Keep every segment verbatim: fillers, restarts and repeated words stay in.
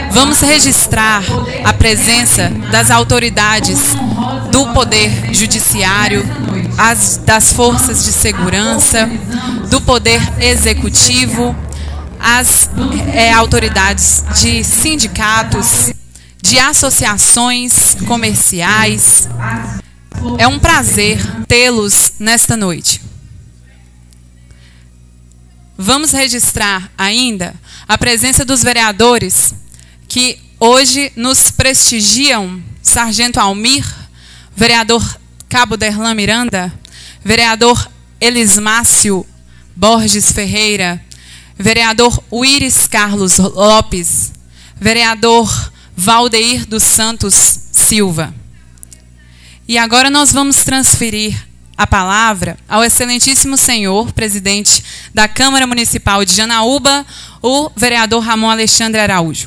Vamos registrar a presença das autoridades do Poder Judiciário, as, das forças de segurança, do Poder Executivo, as é, autoridades de sindicatos, de associações comerciais. É um prazer tê-los nesta noite. Vamos registrar ainda a presença dos vereadores que hoje nos prestigiam: Sargento Almir, vereador Cabo Derlan Miranda, vereador Elismácio Borges Ferreira, vereador Uíris Carlos Lopes, vereador Valdeir dos Santos Silva. E agora nós vamos transferir a palavra ao excelentíssimo senhor presidente da Câmara Municipal de Janaúba, o vereador Ramon Alexandre Araújo.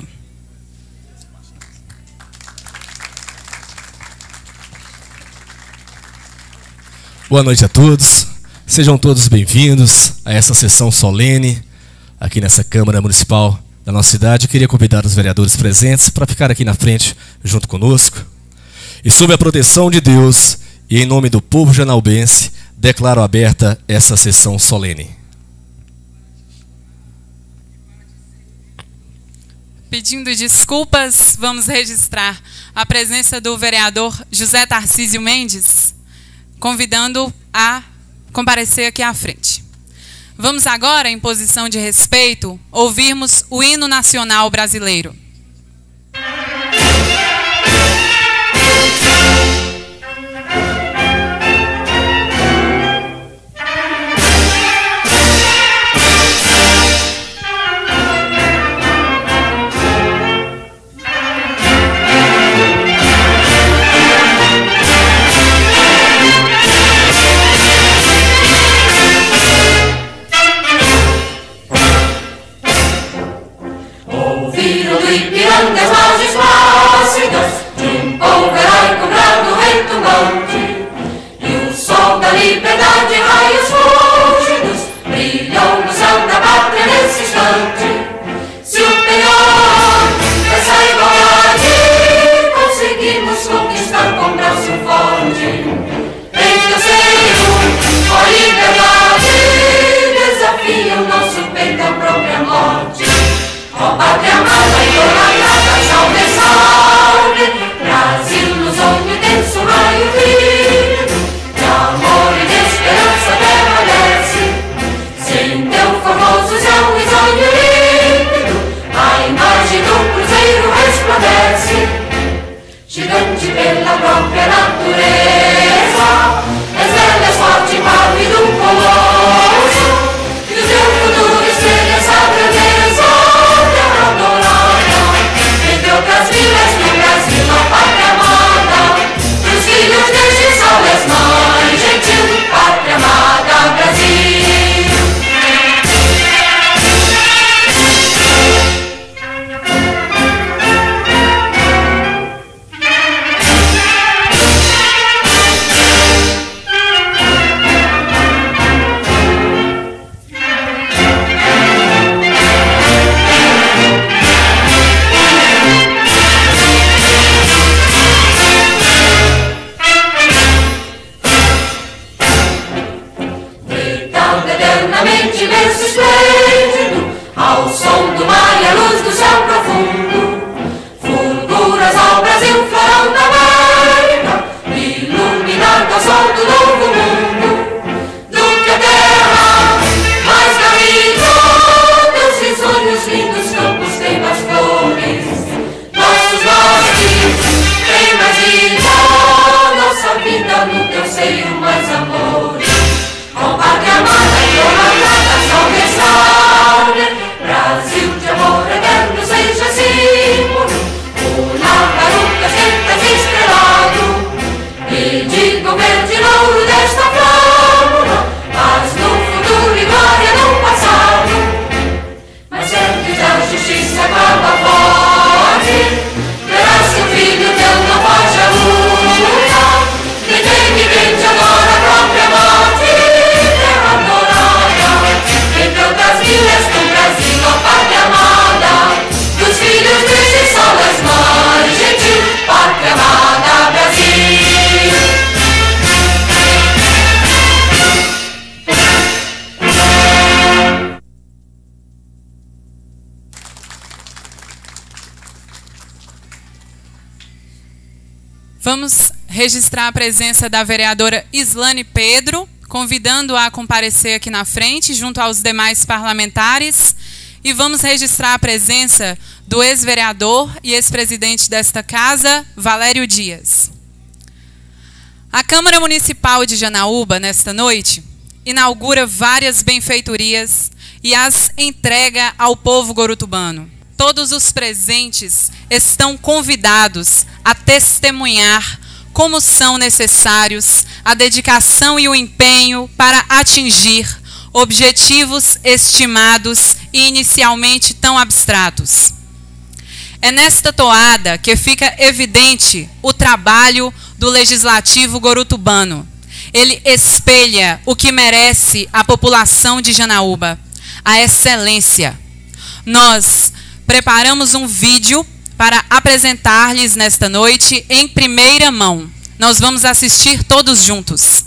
Boa noite a todos. Sejam todos bem-vindos a essa sessão solene aqui nessa Câmara Municipal da nossa cidade. Eu queria convidar os vereadores presentes para ficar aqui na frente junto conosco. E sob a proteção de Deus e em nome do povo janaubense, declaro aberta essa sessão solene. Pedindo desculpas, vamos registrar a presença do vereador José Tarcísio Mendes, convidando a comparecer aqui à frente. Vamos agora, em posição de respeito, ouvirmos o hino nacional brasileiro. Ipirangas, margens plácidas, de um povo heróico brando retumbante, e o sol da liberdade, raios fúlgidos, brilham no céu da pátria nesse instante. Se o penhor dessa igualdade conseguimos conquistar com braço forte, em que eu sei a liberdade desafia o nosso peito à própria morte. Ó pátria amada, idolatrada, salve, salve, Brasil, lusônio, denso raio vivo, de amor e de esperança permanece. Sem teu formoso céu risonho límpido, a imagem do cruzeiro resplandece. Gigante pela própria natureza, és ela, forte, pálido, colosso, e o teu futuro espelha essa grandeza. Outras vilas do Brasil, a pátria amada, dos filhos deste sol, és mãe gentil, pátria amada, Brasil. Imenso, esplêndido, ao som do mar e à luz do céu profundo, fulguras ao Brasil, florão da América, iluminado ao sol do novo mundo, do que a terra mais caminho, teus risonhos lindos campos têm mais flores, nossos bosques têm mais vida, nossa vida no teu seio mais amor. Ó pátria amada, idolatrada, salve, salve, Brasil de amor eterno seja. Vamos registrar a presença da vereadora Islane Pedro, convidando-a a comparecer aqui na frente, junto aos demais parlamentares. E vamos registrar a presença do ex-vereador e ex-presidente desta casa, Valério Dias. A Câmara Municipal de Janaúba, nesta noite, inaugura várias benfeitorias e as entrega ao povo gorutubano. Todos os presentes estão convidados a testemunhar como são necessários a dedicação e o empenho para atingir objetivos estimados e inicialmente tão abstratos. É nesta toada que fica evidente o trabalho do Legislativo gorutubano. Ele espelha o que merece a população de Janaúba, a excelência. Nós preparamos um vídeo para apresentar-lhes nesta noite em primeira mão. Nós vamos assistir todos juntos.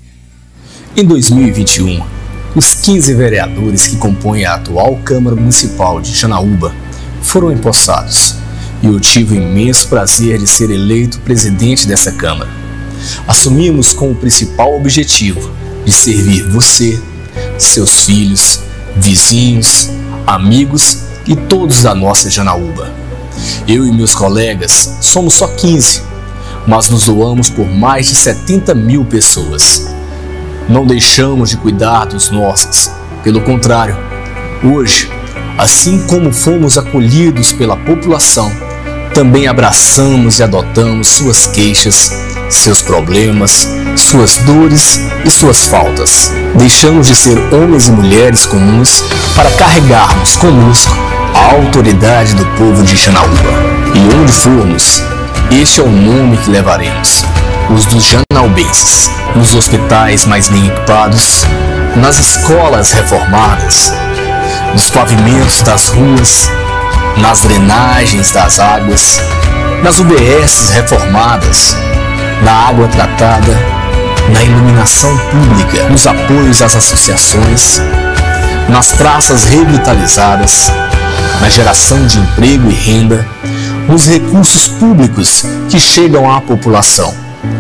Em dois mil e vinte e um, os quinze vereadores que compõem a atual Câmara Municipal de Janaúba foram empossados, e eu tive o imenso prazer de ser eleito presidente dessa Câmara. Assumimos com o principal objetivo de servir você, seus filhos, vizinhos, amigos e todos da nossa Janaúba. Eu e meus colegas somos só quinze, mas nos doamos por mais de setenta mil pessoas. Não deixamos de cuidar dos nossos, pelo contrário, hoje, assim como fomos acolhidos pela população, também abraçamos e adotamos suas queixas, seus problemas, suas dores e suas faltas. Deixamos de ser homens e mulheres comuns para carregarmos conosco a autoridade do povo de Janaúba. E onde formos, este é o nome que levaremos, os dos janaubenses, nos hospitais mais bem equipados, nas escolas reformadas, nos pavimentos das ruas, nas drenagens das águas, nas U B S reformadas, na água tratada, na iluminação pública, nos apoios às associações, nas praças revitalizadas, na geração de emprego e renda, nos recursos públicos que chegam à população.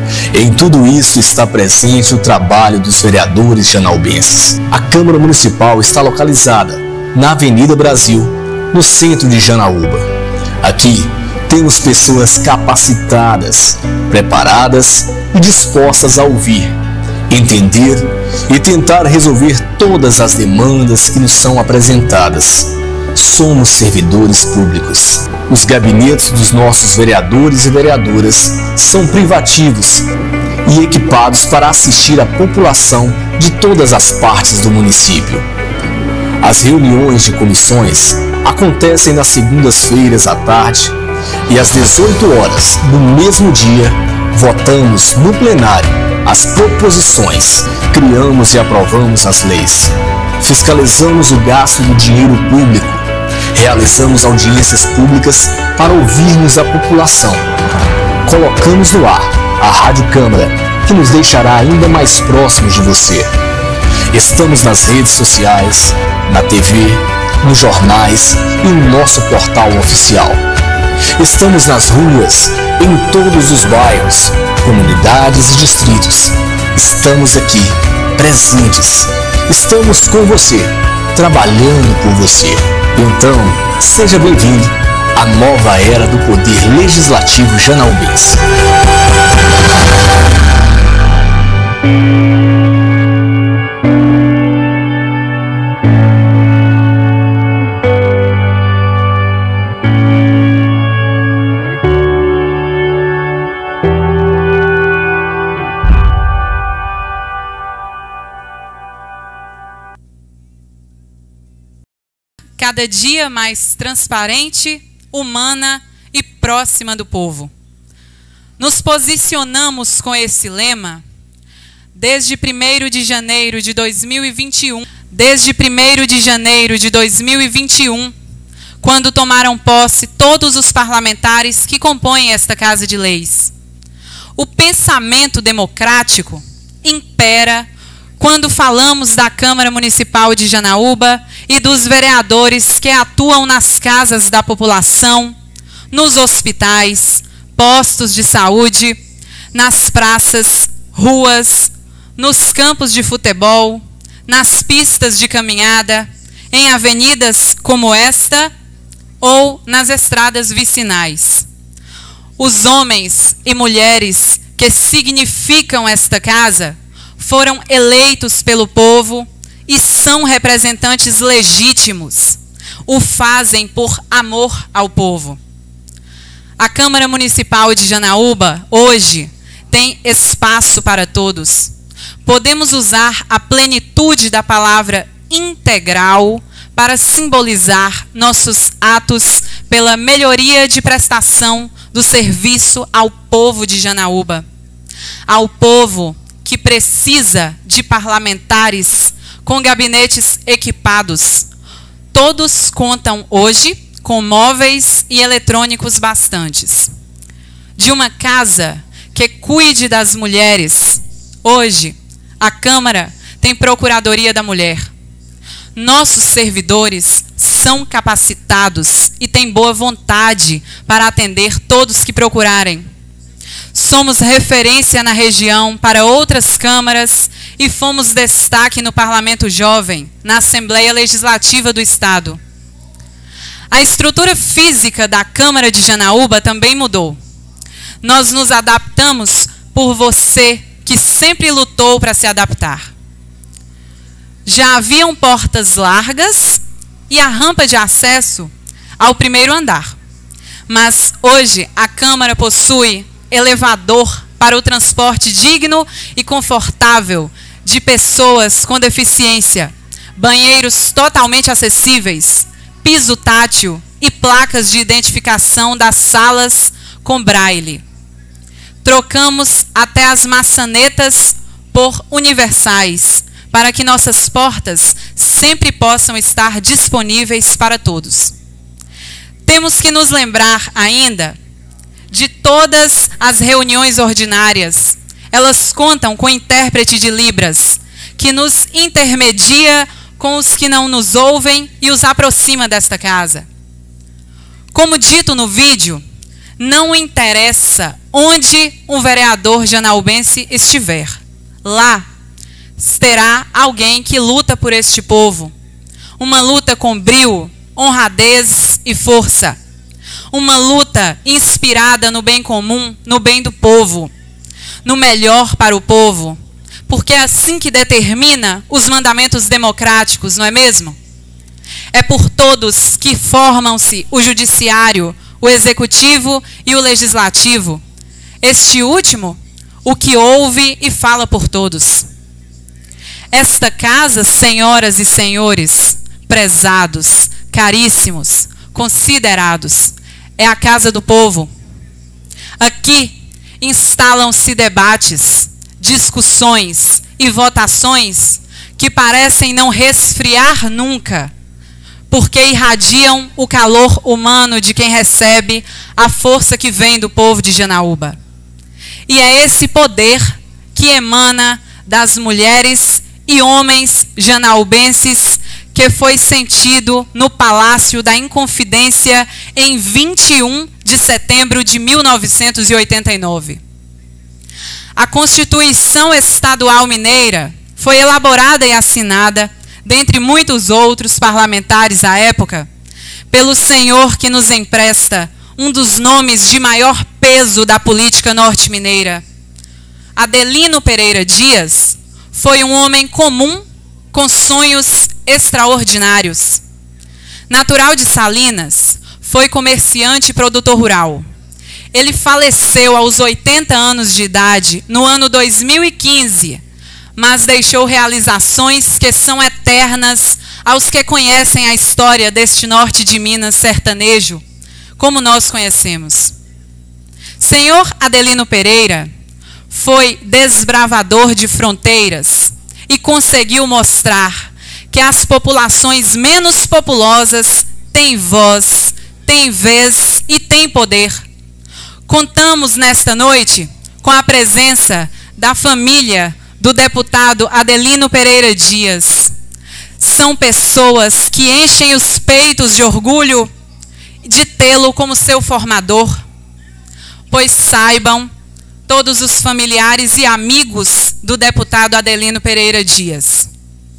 Em tudo isso está presente o trabalho dos vereadores janaubenses. A Câmara Municipal está localizada na Avenida Brasil, no centro de Janaúba. Aqui temos pessoas capacitadas, preparadas e dispostas a ouvir, entender e tentar resolver todas as demandas que nos são apresentadas. Somos servidores públicos. Os gabinetes dos nossos vereadores e vereadoras são privativos e equipados para assistir a população de todas as partes do município. As reuniões de comissões acontecem nas segundas-feiras à tarde e às dezoito horas do mesmo dia votamos no plenário as proposições, criamos e aprovamos as leis, fiscalizamos o gasto do dinheiro público, realizamos audiências públicas para ouvirmos a população, colocamos no ar a Rádio Câmara, que nos deixará ainda mais próximos de você. Estamos nas redes sociais, na T V, nos jornais e no nosso portal oficial. Estamos nas ruas, em todos os bairros, comunidades e distritos. Estamos aqui, presentes. Estamos com você, trabalhando por você. Então, seja bem-vindo à nova era do Poder Legislativo janaubense. Cada dia mais transparente, humana e próxima do povo. Nos posicionamos com esse lema desde primeiro de janeiro de dois mil e vinte e um, desde primeiro de janeiro de dois mil e vinte e um, quando tomaram posse todos os parlamentares que compõem esta Casa de Leis. O pensamento democrático impera quando falamos da Câmara Municipal de Janaúba e dos vereadores que atuam nas casas da população, nos hospitais, postos de saúde, nas praças, ruas, nos campos de futebol, nas pistas de caminhada, em avenidas como esta ou nas estradas vicinais. Os homens e mulheres que significam esta casa foram eleitos pelo povo e são representantes legítimos. O fazem por amor ao povo. A Câmara Municipal de Janaúba, hoje, tem espaço para todos. Podemos usar a plenitude da palavra integral para simbolizar nossos atos pela melhoria de prestação do serviço ao povo de Janaúba. Ao povo que precisa de parlamentares com gabinetes equipados. Todos contam hoje com móveis e eletrônicos bastantes. De uma casa que cuide das mulheres. Hoje, a Câmara tem Procuradoria da Mulher. Nossos servidores são capacitados e têm boa vontade para atender todos que procurarem. Somos referência na região para outras câmaras e fomos destaque no Parlamento Jovem, na Assembleia Legislativa do Estado. A estrutura física da Câmara de Janaúba também mudou. Nós nos adaptamos por você que sempre lutou para se adaptar. Já haviam portas largas e a rampa de acesso ao primeiro andar. Mas hoje a Câmara possui elevador para o transporte digno e confortável de pessoas com deficiência, banheiros totalmente acessíveis, piso tátil e placas de identificação das salas com braille. Trocamos até as maçanetas por universais, para que nossas portas sempre possam estar disponíveis para todos. Temos que nos lembrar ainda de todas as reuniões ordinárias. Elas contam com intérprete de Libras, que nos intermedia com os que não nos ouvem e os aproxima desta casa. Como dito no vídeo, não interessa onde um vereador janaubense estiver. Lá terá alguém que luta por este povo. Uma luta com brio, honradez e força. Uma luta inspirada no bem comum, no bem do povo, no melhor para o povo, porque é assim que determina os mandamentos democráticos, não é mesmo? É por todos que formam-se o judiciário, o executivo e o legislativo. Este último, o que ouve e fala por todos. Esta casa, senhoras e senhores, prezados, caríssimos, considerados, é a casa do povo. Aqui instalam-se debates, discussões e votações que parecem não resfriar nunca, porque irradiam o calor humano de quem recebe a força que vem do povo de Janaúba. E é esse poder que emana das mulheres e homens janaubenses que foi sentido no Palácio da Inconfidência em vinte e um de setembro de mil novecentos e oitenta e nove. A Constituição Estadual Mineira foi elaborada e assinada, dentre muitos outros parlamentares à época, pelo senhor que nos empresta um dos nomes de maior peso da política norte-mineira. Adelino Pereira Dias foi um homem comum com sonhos extraordinários. Natural de Salinas, foi comerciante e produtor rural. Ele faleceu aos oitenta anos de idade no ano dois mil e quinze, mas deixou realizações que são eternas aos que conhecem a história deste norte de Minas sertanejo, como nós conhecemos. Senhor Adelino Pereira foi desbravador de fronteiras e conseguiu mostrar que as populações menos populosas têm voz, têm vez e têm poder. Contamos nesta noite com a presença da família do deputado Adelino Pereira Dias. São pessoas que enchem os peitos de orgulho de tê-lo como seu formador. pois saibam todos os familiares e amigos do deputado Adelino Pereira Dias,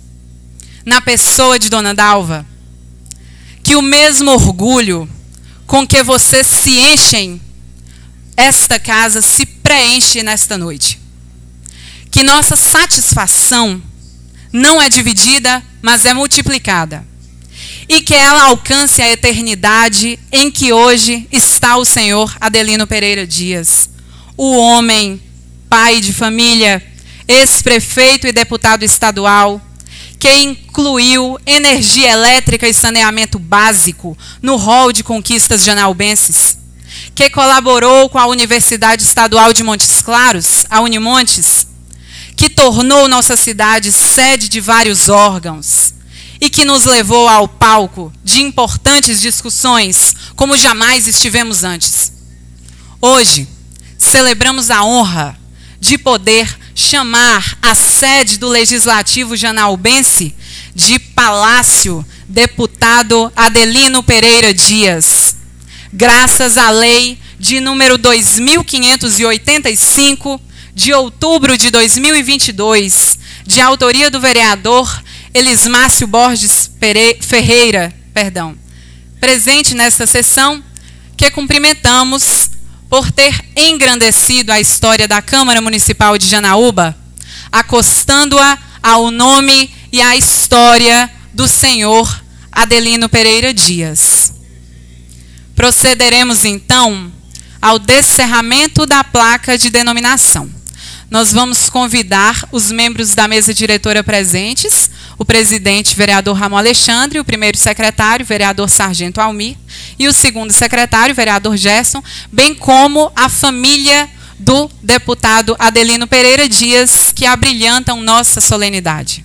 na pessoa de Dona Dalva, que o mesmo orgulho com que vocês se enchem, esta casa se preenche nesta noite. Que nossa satisfação não é dividida, mas é multiplicada. E que ela alcance a eternidade em que hoje está o senhor Adelino Pereira Dias, o homem, pai de família, ex-prefeito e deputado estadual, que incluiu energia elétrica e saneamento básico no rol de conquistas janaúbenses, que colaborou com a Universidade Estadual de Montes Claros, a Unimontes, que tornou nossa cidade sede de vários órgãos e que nos levou ao palco de importantes discussões como jamais estivemos antes. Hoje, celebramos a honra de poder chamar a sede do Legislativo janaúbense de Palácio Deputado Adelino Pereira Dias, graças à lei de número dois mil quinhentos e oitenta e cinco, de outubro de dois mil e vinte e dois, de autoria do vereador Elismácio Borges Pere... Ferreira, perdão, presente nesta sessão, que cumprimentamos por ter engrandecido a história da Câmara Municipal de Janaúba, acostando-a ao nome e à história do senhor Adelino Pereira Dias. Procederemos, então, ao descerramento da placa de denominação. Nós vamos convidar os membros da mesa diretora presentes, o presidente, vereador Ramon Alexandre, o primeiro secretário, vereador Sargento Almir, e o segundo secretário, vereador Gerson, bem como a família do deputado Adelino Pereira Dias, que abrilhantam nossa solenidade.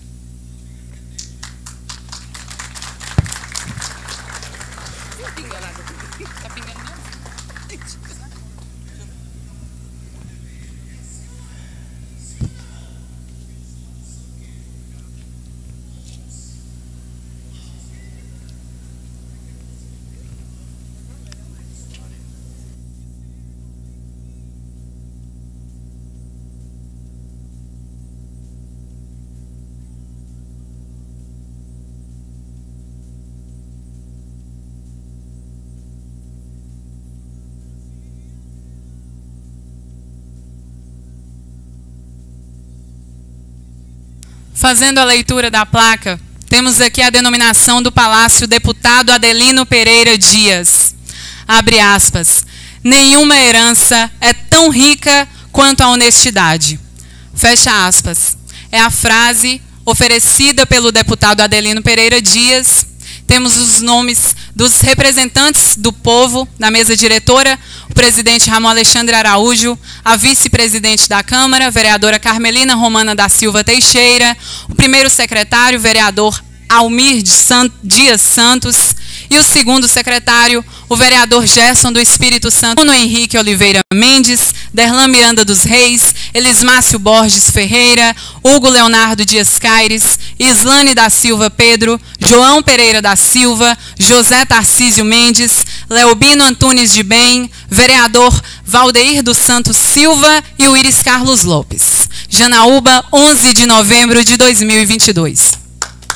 Fazendo a leitura da placa, temos aqui a denominação do Palácio Deputado Adelino Pereira Dias. Abre aspas. Nenhuma herança é tão rica quanto a honestidade. Fecha aspas. É a frase oferecida pelo deputado Adelino Pereira Dias. Temos os nomes dos representantes do povo na mesa diretora, o presidente Ramon Alexandre Araújo, a vice-presidente da Câmara, vereadora Carmelina Romana da Silva Teixeira, o primeiro secretário, vereador Almir Dias Santos, e o segundo secretário, o vereador Gerson do Espírito Santo, Bruno Henrique Oliveira Mendes, Derlan Miranda dos Reis, Elismácio Borges Ferreira, Hugo Leonardo Dias Caires, Islane da Silva Pedro, João Pereira da Silva, José Tarcísio Mendes, Leobino Antunes de Bem, vereador Valdeir dos Santos Silva e o Iris Carlos Lopes. Janaúba, onze de novembro de dois mil e vinte e dois.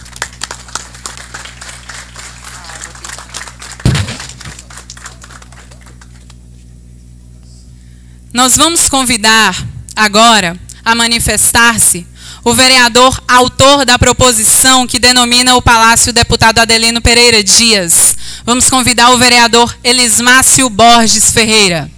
Nós vamos convidar agora a manifestar-se o vereador autor da proposição que denomina o Palácio Deputado Adelino Pereira Dias. Vamos convidar o vereador Elismácio Borges Ferreira.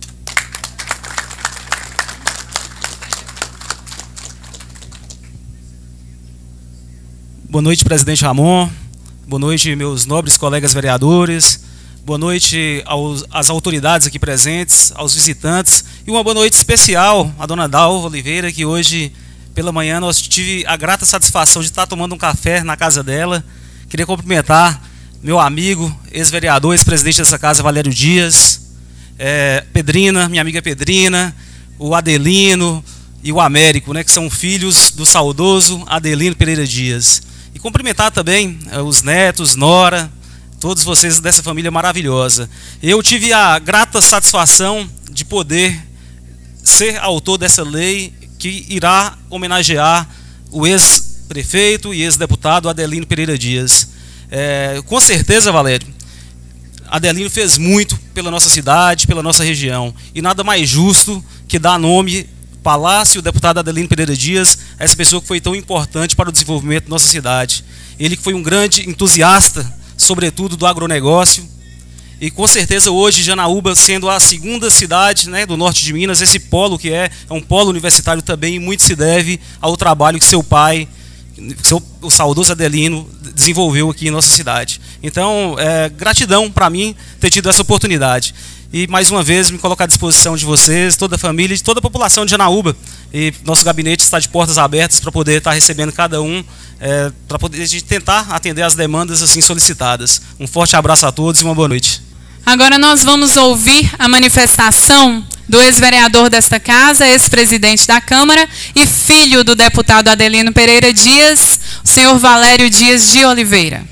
Boa noite, presidente Ramon. Boa noite, meus nobres colegas vereadores. Boa noite aos, às autoridades aqui presentes, aos visitantes. E uma boa noite especial à dona Dalva Oliveira, que hoje, pela manhã, nós tive a grata satisfação de estar tomando um café na casa dela. Queria cumprimentar meu amigo, ex-vereador, ex-presidente dessa casa, Valério Dias, é, Pedrina, minha amiga Pedrina, o Adelino e o Américo, né, que são filhos do saudoso Adelino Pereira Dias. E cumprimentar também é, os netos, Nora, todos vocês dessa família maravilhosa. Eu tive a grata satisfação de poder ser autor dessa lei que irá homenagear o ex-prefeito e ex-deputado Adelino Pereira Dias. É, com certeza, Valério, Adelino fez muito pela nossa cidade, pela nossa região, e nada mais justo que dar nome Palácio Deputado Adelino Pereira Dias a essa pessoa que foi tão importante para o desenvolvimento da nossa cidade. Ele que foi um grande entusiasta, sobretudo do agronegócio, e com certeza hoje Janaúba, sendo a segunda cidade, né, do norte de Minas, esse polo que é, é um polo universitário também, muito se deve ao trabalho que seu pai, seu, o saudoso Adelino, desenvolveu aqui em nossa cidade. Então, é, gratidão para mim ter tido essa oportunidade. E mais uma vez me colocar à disposição de vocês, toda a família, de toda a população de Janaúba. E nosso gabinete está de portas abertas para poder estar recebendo cada um, é, para poder a gente tentar atender as demandas assim solicitadas. Um forte abraço a todos e uma boa noite. Agora nós vamos ouvir a manifestação do ex-vereador desta casa, ex-presidente da Câmara e filho do deputado Adelino Pereira Dias, o senhor Valério Dias de Oliveira.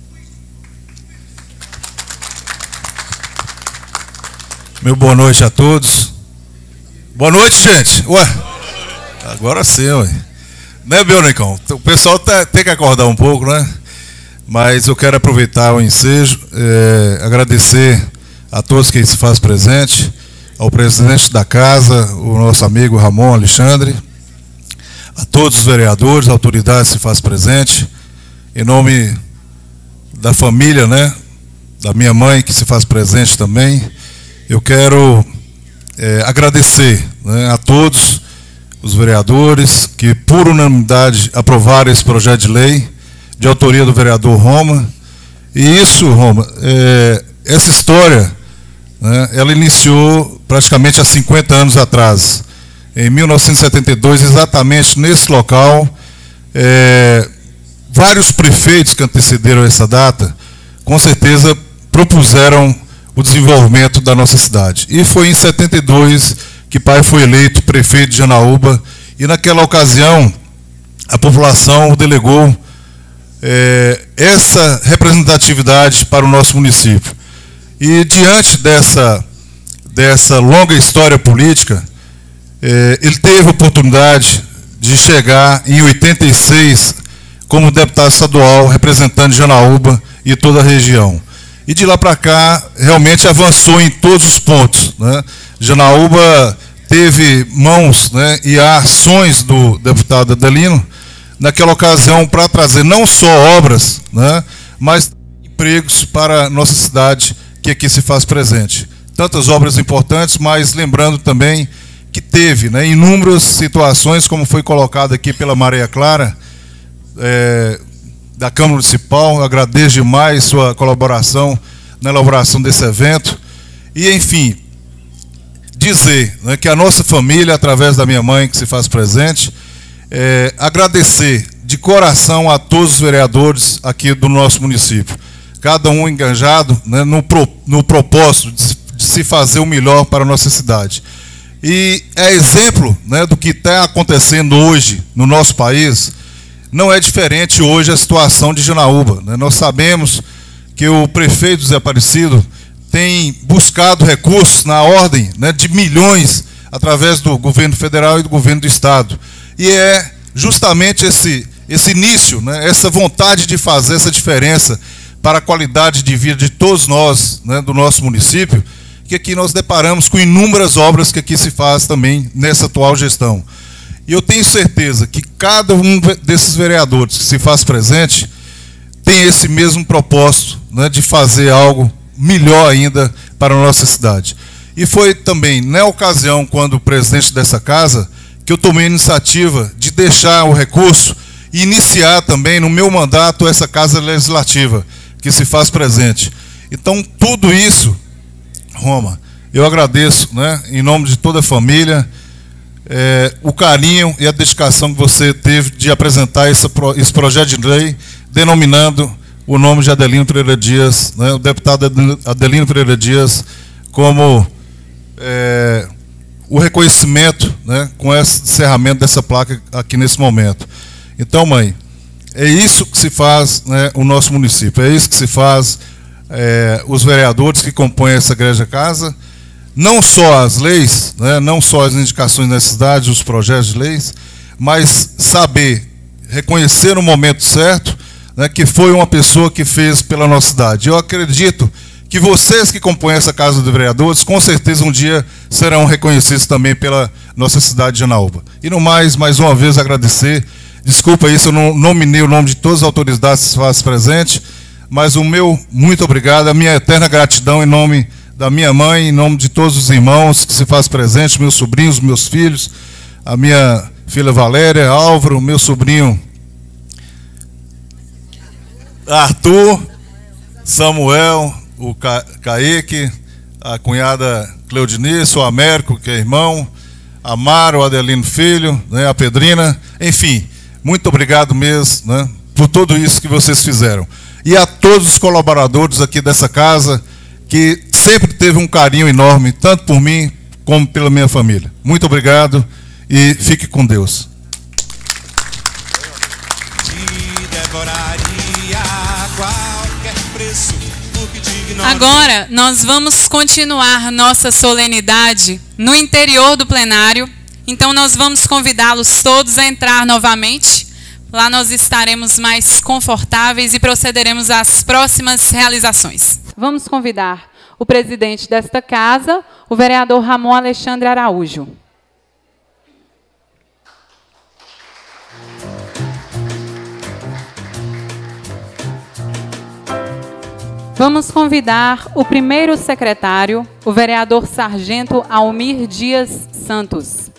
Meu boa noite a todos. Boa noite, gente. Ué, agora sim, ué. Né, Belnicão? O pessoal tá, tem que acordar um pouco, né? Mas eu quero aproveitar o ensejo, é, agradecer a todos que se fazem presente, ao presidente da casa, o nosso amigo Ramon Alexandre, a todos os vereadores, autoridades que se fazem presente, em nome da família, né, da minha mãe que se faz presente também. Eu quero é, agradecer, né, a todos os vereadores que, por unanimidade, aprovaram esse projeto de lei, de autoria do vereador Roma. E isso, Roma, é, essa história, né, ela iniciou praticamente há cinquenta anos atrás. Em mil novecentos e setenta e dois, exatamente nesse local, é, vários prefeitos que antecederam essa data, com certeza propuseram o desenvolvimento da nossa cidade. E foi em setenta e dois que pai foi eleito prefeito de Janaúba, e naquela ocasião a população delegou é, essa representatividade para o nosso município. E diante dessa, dessa longa história política, é, ele teve a oportunidade de chegar em oitenta e seis como deputado estadual, representando Janaúba e toda a região. E de lá para cá, realmente avançou em todos os pontos, né? Janaúba teve mãos, né, e ações do deputado Adelino, naquela ocasião, para trazer não só obras, né, mas empregos para a nossa cidade, que aqui se faz presente. Tantas obras importantes, mas lembrando também que teve, né, inúmeras situações, como foi colocado aqui pela Maria Clara, é, da Câmara Municipal. Eu agradeço demais sua colaboração na elaboração desse evento. E, enfim, dizer, né, que a nossa família, através da minha mãe, que se faz presente, é, agradecer de coração a todos os vereadores aqui do nosso município. Cada um engajado, né, no, pro, no propósito de, de se fazer o melhor para a nossa cidade. E é exemplo, né, do que está acontecendo hoje no nosso país. Não é diferente hoje a situação de Janaúba, né? Nós sabemos que o prefeito Zé Aparecido tem buscado recursos na ordem, né, de milhões através do governo federal e do governo do estado. E é justamente esse, esse início, né, essa vontade de fazer essa diferença para a qualidade de vida de todos nós, né, do nosso município, que aqui nós deparamos com inúmeras obras que aqui se faz também nessa atual gestão. E eu tenho certeza que cada um desses vereadores que se faz presente tem esse mesmo propósito, né, de fazer algo melhor ainda para a nossa cidade. E foi também, na ocasião, quando o presidente dessa casa, que eu tomei a iniciativa de deixar o recurso e iniciar também, no meu mandato, essa casa legislativa, que se faz presente. Então, tudo isso, Roma, eu agradeço, né, em nome de toda a família, É, o carinho e a dedicação que você teve de apresentar esse, esse projeto de lei, denominando o nome de Adelino Pereira Dias, né, o deputado Adelino Pereira Dias, como é, o reconhecimento, né, com esse encerramento dessa placa aqui nesse momento. Então, mãe, é isso que se faz, né, o nosso município, é isso que se faz é, os vereadores que compõem essa Igreja Casa, não só as leis, né, não só as indicações da cidade, os projetos de leis, mas saber, reconhecer no momento certo, né, que foi uma pessoa que fez pela nossa cidade. Eu acredito que vocês que compõem essa Casa de Vereadores, com certeza um dia serão reconhecidos também pela nossa cidade de Janaúba. E no mais, mais uma vez agradecer. Desculpa aí se eu não nominei o nome de todas as autoridades que se fazem presente, mas o meu muito obrigado, a minha eterna gratidão em nome da minha mãe, em nome de todos os irmãos que se fazem presentes, meus sobrinhos, meus filhos, a minha filha Valéria, Álvaro, meu sobrinho Arthur, Samuel, o Ca Kaique, a cunhada Cleudinice, o Américo, que é irmão, a Mara, o Adelino Filho, né, a Pedrina, enfim, muito obrigado mesmo, né, por tudo isso que vocês fizeram. E a todos os colaboradores aqui dessa casa, que sempre teve um carinho enorme, tanto por mim como pela minha família. Muito obrigado e fique com Deus. Agora, nós vamos continuar nossa solenidade no interior do plenário. Então, nós vamos convidá-los todos a entrar novamente. Lá nós estaremos mais confortáveis e procederemos às próximas realizações. Vamos convidar o presidente desta casa, o vereador Ramon Alexandre Araújo. Vamos convidar o primeiro secretário, o vereador Sargento Almir Dias Santos.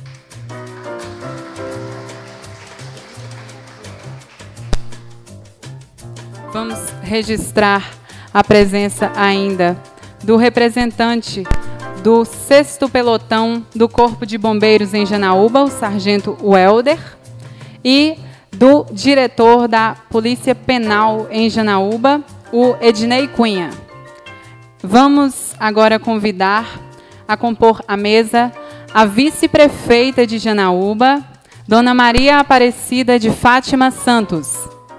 Vamos registrar a presença ainda do representante do sexto pelotão do Corpo de Bombeiros em Janaúba, o Sargento Welder, e do diretor da Polícia Penal em Janaúba, o Ednei Cunha. Vamos agora convidar a compor a mesa a vice-prefeita de Janaúba, Dona Maria Aparecida de Fátima Santos.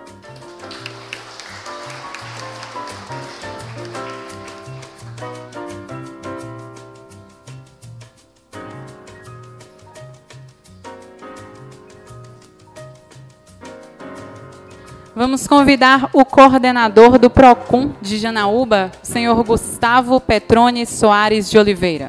Vamos convidar o coordenador do PROCON de Janaúba, o senhor Gustavo Petrone Soares de Oliveira.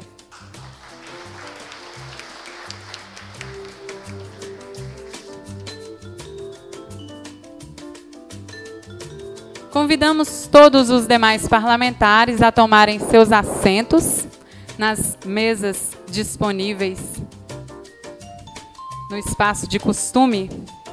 Convidamos todos os demais parlamentares a tomarem seus assentos nas mesas disponíveis no espaço de costume.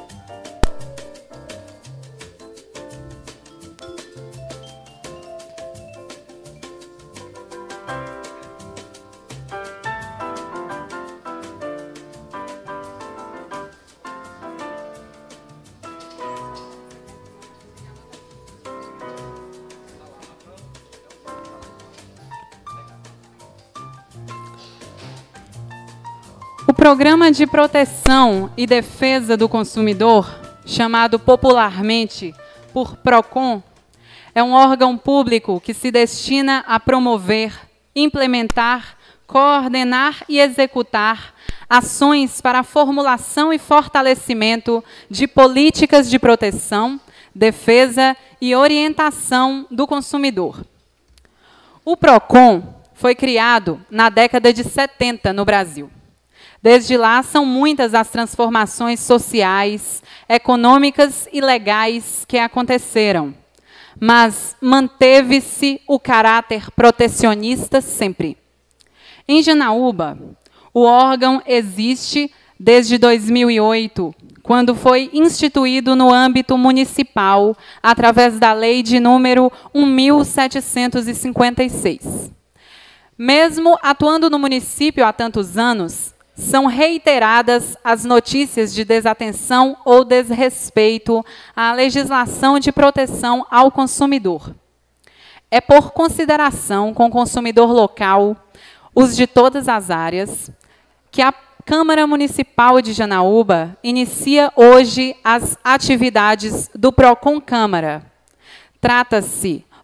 O Programa de Proteção e Defesa do Consumidor, chamado popularmente por PROCON, é um órgão público que se destina a promover, implementar, coordenar e executar ações para a formulação e fortalecimento de políticas de proteção, defesa e orientação do consumidor. O PROCON foi criado na década de setenta no Brasil. Desde lá, são muitas as transformações sociais, econômicas e legais que aconteceram, mas manteve-se o caráter protecionista sempre. Em Janaúba, o órgão existe desde dois mil e oito, quando foi instituído no âmbito municipal, através da lei de número um mil setecentos e cinquenta e seis. Mesmo atuando no município há tantos anos, são reiteradas as notícias de desatenção ou desrespeito à legislação de proteção ao consumidor. É por consideração com o consumidor local, os de todas as áreas, que a Câmara Municipal de Janaúba inicia hoje as atividades do PROCON Câmara. Trata-se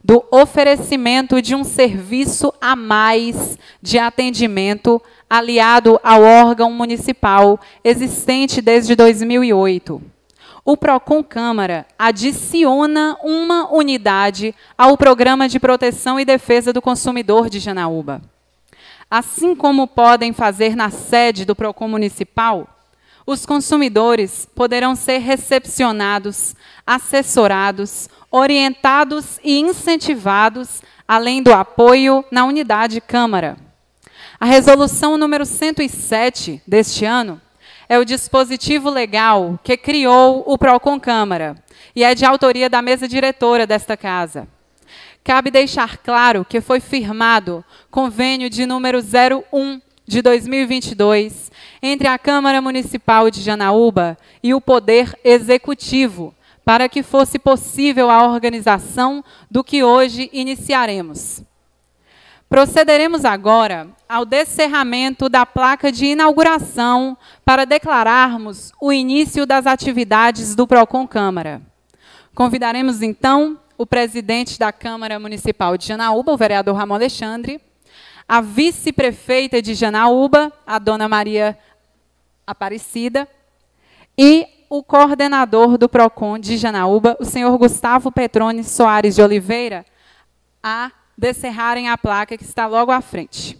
do oferecimento de um serviço a mais de atendimento aliado ao órgão municipal existente desde dois mil e oito. O PROCON Câmara adiciona uma unidade ao Programa de Proteção e Defesa do Consumidor de Janaúba. Assim como podem fazer na sede do PROCON Municipal, os consumidores poderão ser recepcionados, assessorados, orientados e incentivados, além do apoio na unidade Câmara. A resolução número cento e sete deste ano é o dispositivo legal que criou o PROCON Câmara e é de autoria da mesa diretora desta casa. Cabe deixar claro que foi firmado convênio de número zero um de dois mil e vinte e dois entre a Câmara Municipal de Janaúba e o Poder Executivo para que fosse possível a organização do que hoje iniciaremos. Procederemos agora ao descerramento da placa de inauguração para declararmos o início das atividades do PROCON Câmara. Convidaremos, então, o presidente da Câmara Municipal de Janaúba, o vereador Ramon Alexandre, a vice-prefeita de Janaúba, a dona Maria Aparecida, e o coordenador do PROCON de Janaúba, o senhor Gustavo Petrone Soares de Oliveira, a descerrarem a placa que está logo à frente.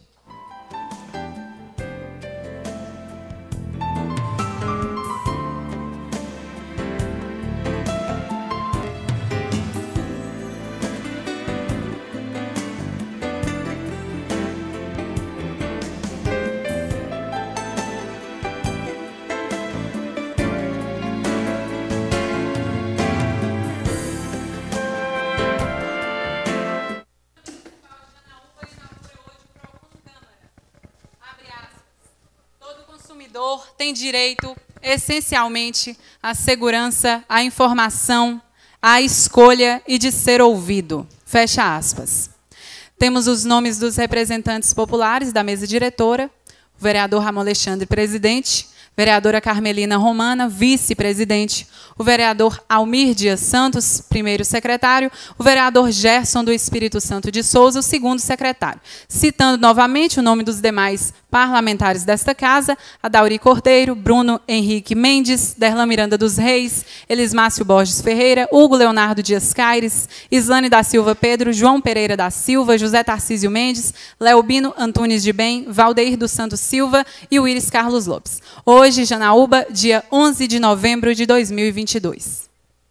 Tem direito, essencialmente, à segurança, à informação, à escolha e de ser ouvido. Fecha aspas. Temos os nomes dos representantes populares da mesa diretora, o vereador Ramon Alexandre, presidente, vereadora Carmelina Romana, vice-presidente, o vereador Almir Dias Santos, primeiro secretário, o vereador Gerson do Espírito Santo de Souza, o segundo secretário. Citando novamente o nome dos demais parlamentares desta casa, Adauri Cordeiro, Bruno Henrique Mendes, Derlan Miranda dos Reis, Elismácio Borges Ferreira, Hugo Leonardo Dias Caires, Islane da Silva Pedro, João Pereira da Silva, José Tarcísio Mendes, Leobino Antunes de Bem, Valdeir dos Santos Silva e Willis Carlos Lopes. Hoje, Janaúba, dia onze de novembro de dois mil e vinte e dois.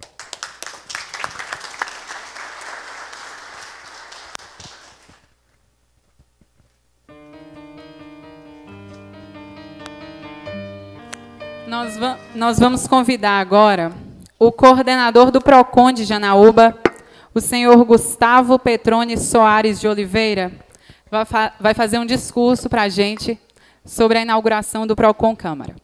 Nós, va nós vamos convidar agora o coordenador do PROCON de Janaúba, o senhor Gustavo Petrone Soares de Oliveira, vai, fa vai fazer um discurso para a gente sobre a inauguração do PROCON Câmara.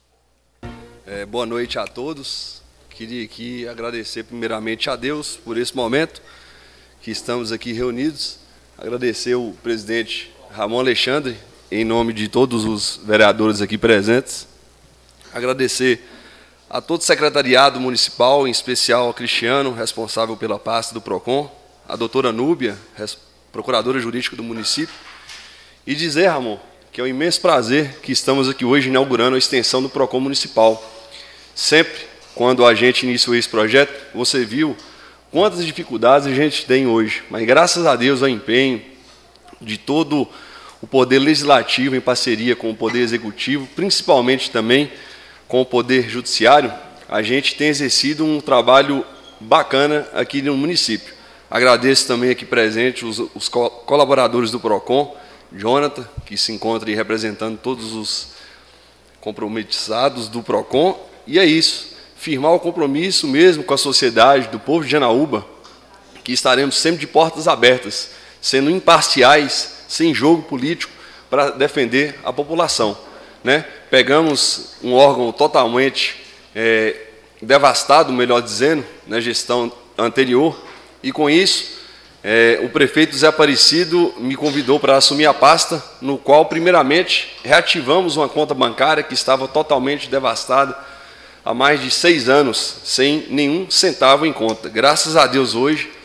É, boa noite a todos. Queria aqui agradecer primeiramente a Deus por esse momento que estamos aqui reunidos. Agradecer o presidente Ramon Alexandre, em nome de todos os vereadores aqui presentes. Agradecer a todo o secretariado municipal, em especial ao Cristiano, responsável pela pasta do PROCON, a doutora Núbia, procuradora jurídica do município, e dizer, Ramon, que é um imenso prazer que estamos aqui hoje inaugurando a extensão do PROCON municipal. Sempre, quando a gente iniciou esse projeto, você viu quantas dificuldades a gente tem hoje, mas graças a Deus ao empenho de todo o poder legislativo em parceria com o poder executivo, principalmente também com o poder judiciário, a gente tem exercido um trabalho bacana aqui no município. Agradeço também aqui presente os, os co colaboradores do PROCON, Jonathan, que se encontra aí representando todos os comprometidos do PROCON, e é isso, firmar o compromisso mesmo com a sociedade do povo de Janaúba, que estaremos sempre de portas abertas, sendo imparciais, sem jogo político, para defender a população. Né? Pegamos um órgão totalmente é, devastado, melhor dizendo, na gestão anterior, e com isso é, o prefeito Zé Aparecido me convidou para assumir a pasta, no qual primeiramente reativamos uma conta bancária que estava totalmente devastada há mais de seis anos, sem nenhum centavo em conta. Graças a Deus hoje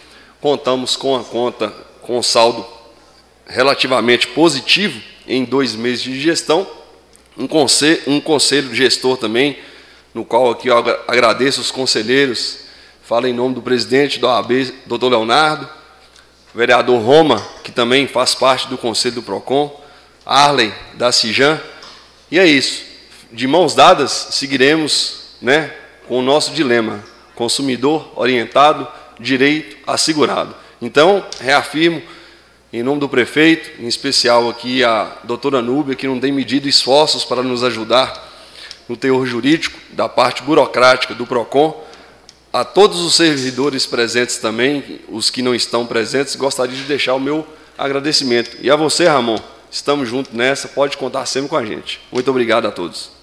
contamos com a conta com um saldo relativamente positivo em dois meses de gestão, um conselho, um conselho gestor também, no qual aqui eu agradeço os conselheiros, falo em nome do presidente da O A B, doutor Leonardo, o vereador Roma, que também faz parte do conselho do PROCON, Arley, da Cijan, e é isso. De mãos dadas, seguiremos, né, com o nosso dilema, consumidor orientado, direito assegurado. Então, reafirmo, em nome do prefeito, em especial aqui a doutora Núbia, que não tem medido esforços para nos ajudar no teor jurídico, da parte burocrática do PROCON, a todos os servidores presentes também, os que não estão presentes, gostaria de deixar o meu agradecimento. E a você, Ramon, estamos juntos nessa, pode contar sempre com a gente. Muito obrigado a todos.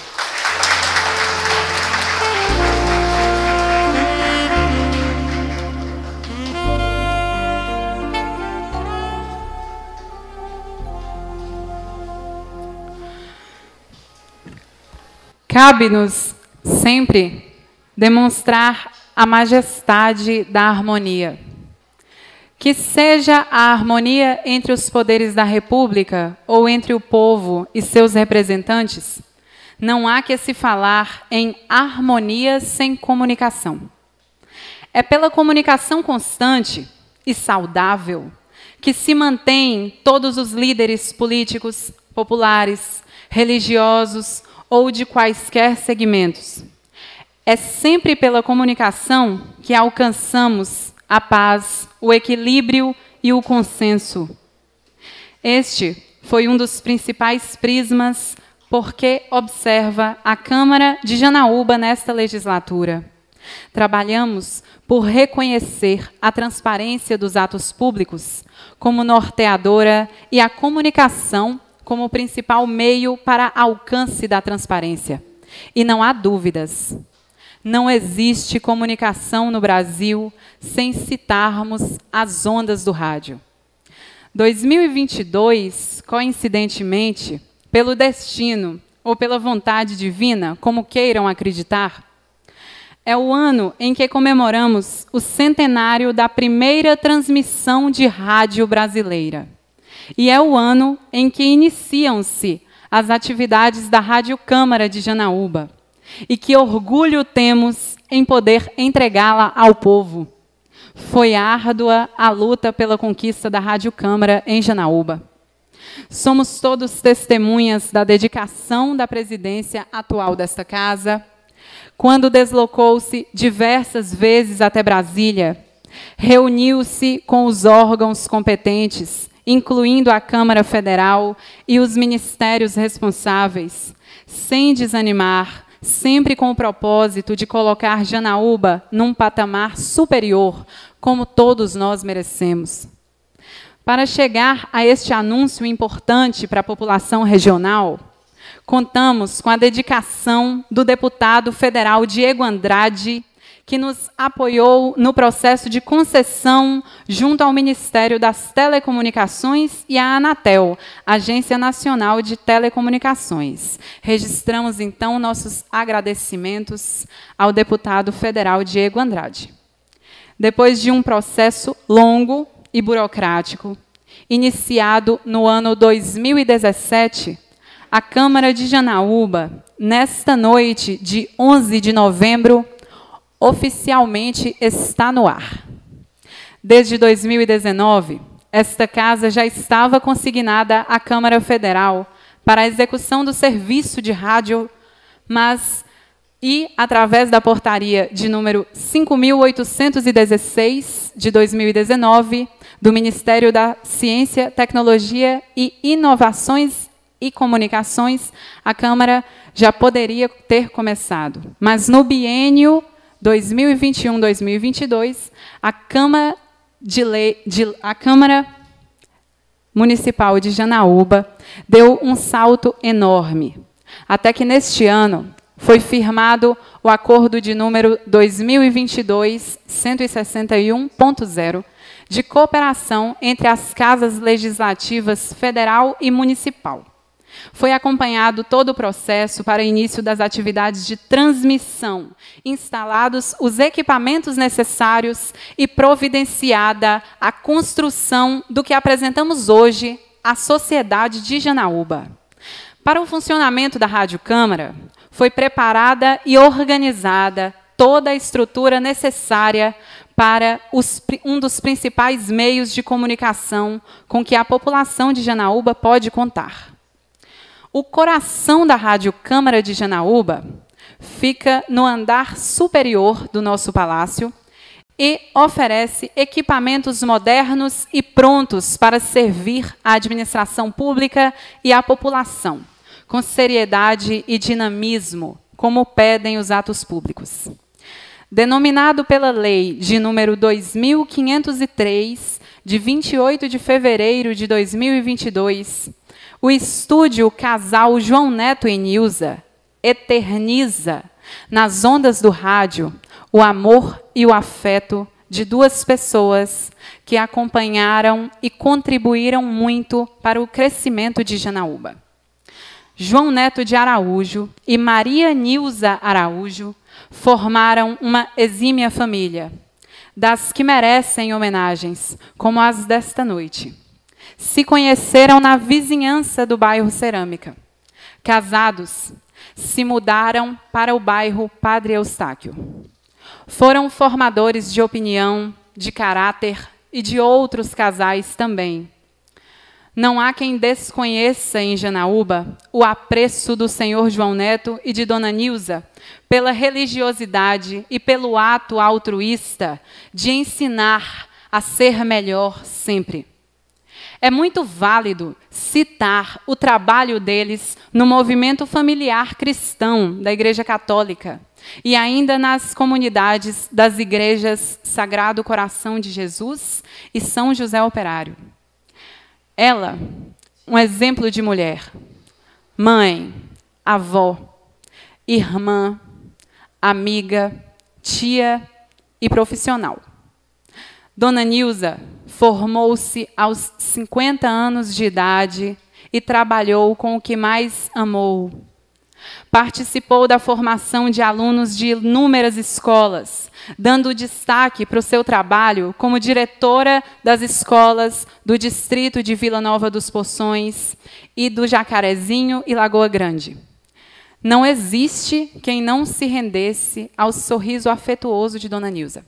Cabe-nos sempre demonstrar a majestade da harmonia. Que seja a harmonia entre os poderes da República ou entre o povo e seus representantes, não há que se falar em harmonia sem comunicação. É pela comunicação constante e saudável que se mantêm todos os líderes políticos, populares, religiosos ou de quaisquer segmentos. É sempre pela comunicação que alcançamos a paz, o equilíbrio e o consenso. Este foi um dos principais prismas porque observa a Câmara de Janaúba nesta legislatura. Trabalhamos por reconhecer a transparência dos atos públicos como norteadora e a comunicação como o principal meio para alcance da transparência. E não há dúvidas. Não existe comunicação no Brasil sem citarmos as ondas do rádio. dois mil e vinte e dois, coincidentemente, pelo destino ou pela vontade divina, como queiram acreditar, é o ano em que comemoramos o centenário da primeira transmissão de rádio brasileira. E é o ano em que iniciam-se as atividades da Rádio Câmara de Janaúba. E que orgulho temos em poder entregá-la ao povo. Foi árdua a luta pela conquista da Rádio Câmara em Janaúba. Somos todos testemunhas da dedicação da presidência atual desta casa, quando deslocou-se diversas vezes até Brasília, reuniu-se com os órgãos competentes, incluindo a Câmara Federal e os ministérios responsáveis, sem desanimar, sempre com o propósito de colocar Janaúba num patamar superior, como todos nós merecemos. Para chegar a este anúncio importante para a população regional, contamos com a dedicação do deputado federal Diego Andrade, que nos apoiou no processo de concessão junto ao Ministério das Telecomunicações e à Anatel, Agência Nacional de Telecomunicações. Registramos, então, nossos agradecimentos ao deputado federal Diego Andrade. Depois de um processo longo e burocrático, iniciado no ano dois mil e dezessete, a Câmara de Janaúba, nesta noite de onze de novembro, oficialmente está no ar. Desde dois mil e dezenove, esta casa já estava consignada à Câmara Federal para a execução do serviço de rádio, mas, e através da portaria de número cinco mil oitocentos e dezesseis, de dois mil e dezenove, do Ministério da Ciência, Tecnologia e Inovações e Comunicações, a Câmara já poderia ter começado. Mas no biênio dois mil e vinte e um a dois mil e vinte e dois, a Câmara, de Lei, de, a Câmara Municipal de Janaúba deu um salto enorme, até que neste ano foi firmado o acordo de número dois mil e vinte e dois, cento e sessenta e um ponto zero, de cooperação entre as casas legislativas federal e municipal. Foi acompanhado todo o processo para início das atividades de transmissão, instalados os equipamentos necessários e providenciada a construção do que apresentamos hoje à sociedade de Janaúba. Para o funcionamento da Rádio Câmara, foi preparada e organizada toda a estrutura necessária para os, um dos principais meios de comunicação com que a população de Janaúba pode contar. O coração da Rádio Câmara de Janaúba fica no andar superior do nosso palácio e oferece equipamentos modernos e prontos para servir à administração pública e à população, com seriedade e dinamismo, como pedem os atos públicos. Denominado pela Lei de número dois mil quinhentos e três, de vinte e oito de fevereiro de dois mil e vinte e dois, o estúdio Casal João Neto e Nilza eterniza, nas ondas do rádio, o amor e o afeto de duas pessoas que acompanharam e contribuíram muito para o crescimento de Janaúba. João Neto de Araújo e Maria Nilza Araújo formaram uma exímia família, das que merecem homenagens, como as desta noite. Se conheceram na vizinhança do bairro Cerâmica. Casados, se mudaram para o bairro Padre Eustáquio. Foram formadores de opinião, de caráter e de outros casais também. Não há quem desconheça em Janaúba o apreço do senhor João Neto e de dona Nilza pela religiosidade e pelo ato altruísta de ensinar a ser melhor sempre. É muito válido citar o trabalho deles no movimento familiar cristão da Igreja Católica e ainda nas comunidades das igrejas Sagrado Coração de Jesus e São José Operário. Ela, um exemplo de mulher, mãe, avó, irmã, amiga, tia e profissional. Dona Nilza formou-se aos cinquenta anos de idade e trabalhou com o que mais amou. Participou da formação de alunos de inúmeras escolas, dando destaque para o seu trabalho como diretora das escolas do distrito de Vila Nova dos Poções e do Jacarezinho e Lagoa Grande. Não existe quem não se rendesse ao sorriso afetuoso de Dona Nilza.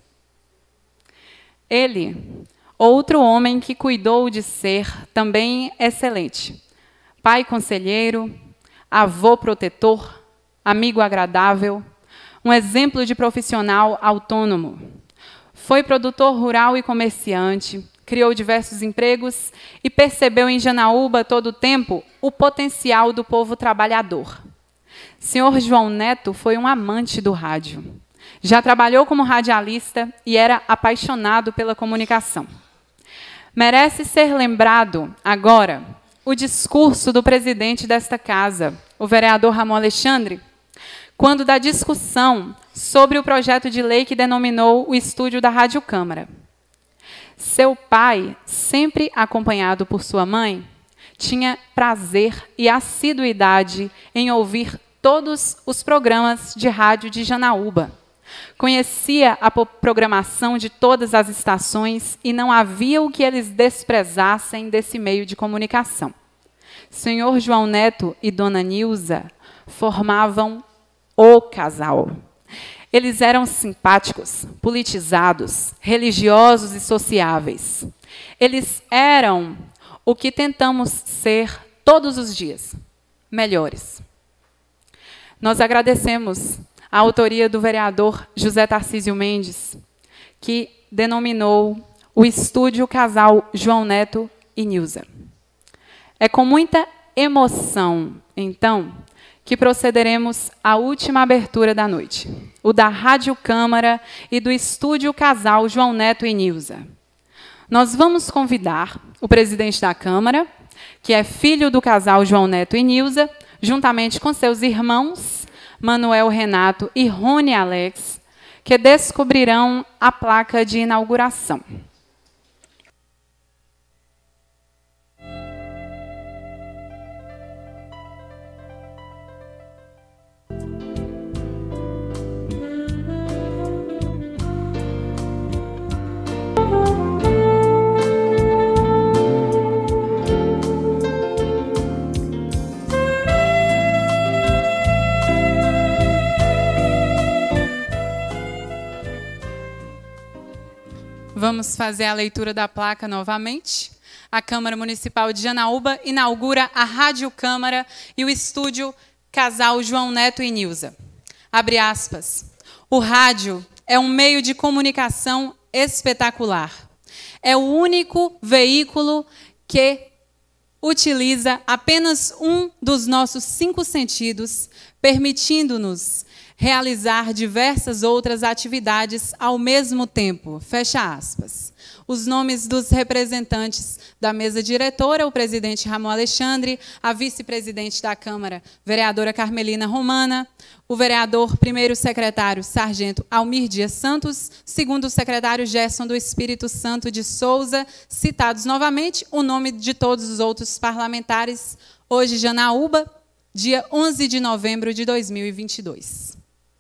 Ele, outro homem que cuidou de ser também excelente, pai conselheiro, avô protetor, amigo agradável, um exemplo de profissional autônomo. Foi produtor rural e comerciante, criou diversos empregos e percebeu em Janaúba todo o tempo o potencial do povo trabalhador. Senhor João Neto foi um amante do rádio. Já trabalhou como radialista e era apaixonado pela comunicação. Merece ser lembrado, agora, o discurso do presidente desta casa, o vereador Ramon Alexandre, quando da discussão sobre o projeto de lei que denominou o estúdio da Rádio Câmara. Seu pai, sempre acompanhado por sua mãe, tinha prazer e assiduidade em ouvir todos os programas de rádio de Janaúba. Conhecia a programação de todas as estações e não havia o que eles desprezassem desse meio de comunicação. Senhor João Neto e Dona Nilza formavam o casal. Eles eram simpáticos, politizados, religiosos e sociáveis. Eles eram o que tentamos ser todos os dias, melhores. Nós agradecemos a autoria do vereador José Tarcísio Mendes, que denominou o estúdio Casal João Neto e Nilza. É com muita emoção, então, que procederemos à última abertura da noite, o da Rádio Câmara e do estúdio Casal João Neto e Nilza. Nós vamos convidar o presidente da Câmara, que é filho do casal João Neto e Nilza, juntamente com seus irmãos, Manuel Renato e Rony Alex, que descobrirão a placa de inauguração. Vamos fazer a leitura da placa novamente. A Câmara Municipal de Janaúba inaugura a Rádio Câmara e o estúdio Casal João Neto e Nilza. Abre aspas. O rádio é um meio de comunicação espetacular. É o único veículo que utiliza apenas um dos nossos cinco sentidos, permitindo-nos realizar diversas outras atividades ao mesmo tempo. Fecha aspas. Os nomes dos representantes da mesa diretora, o presidente Ramon Alexandre, a vice-presidente da Câmara, vereadora Carmelina Romana, o vereador primeiro secretário, sargento Almir Dias Santos, segundo secretário Gerson do Espírito Santo de Souza, citados novamente, o nome de todos os outros parlamentares, hoje Janaúba, dia onze de novembro de dois mil e vinte e dois.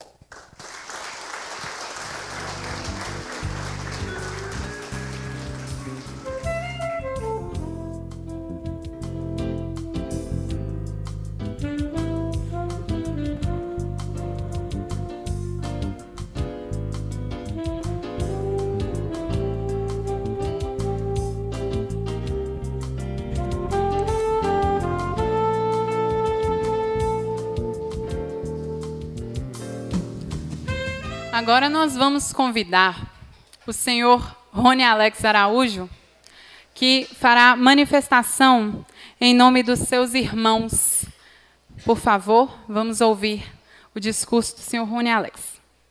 Agora nós vamos convidar o senhor Rony Alex Araújo, que fará manifestação em nome dos seus irmãos. Por favor, vamos ouvir o discurso do senhor Rony Alex.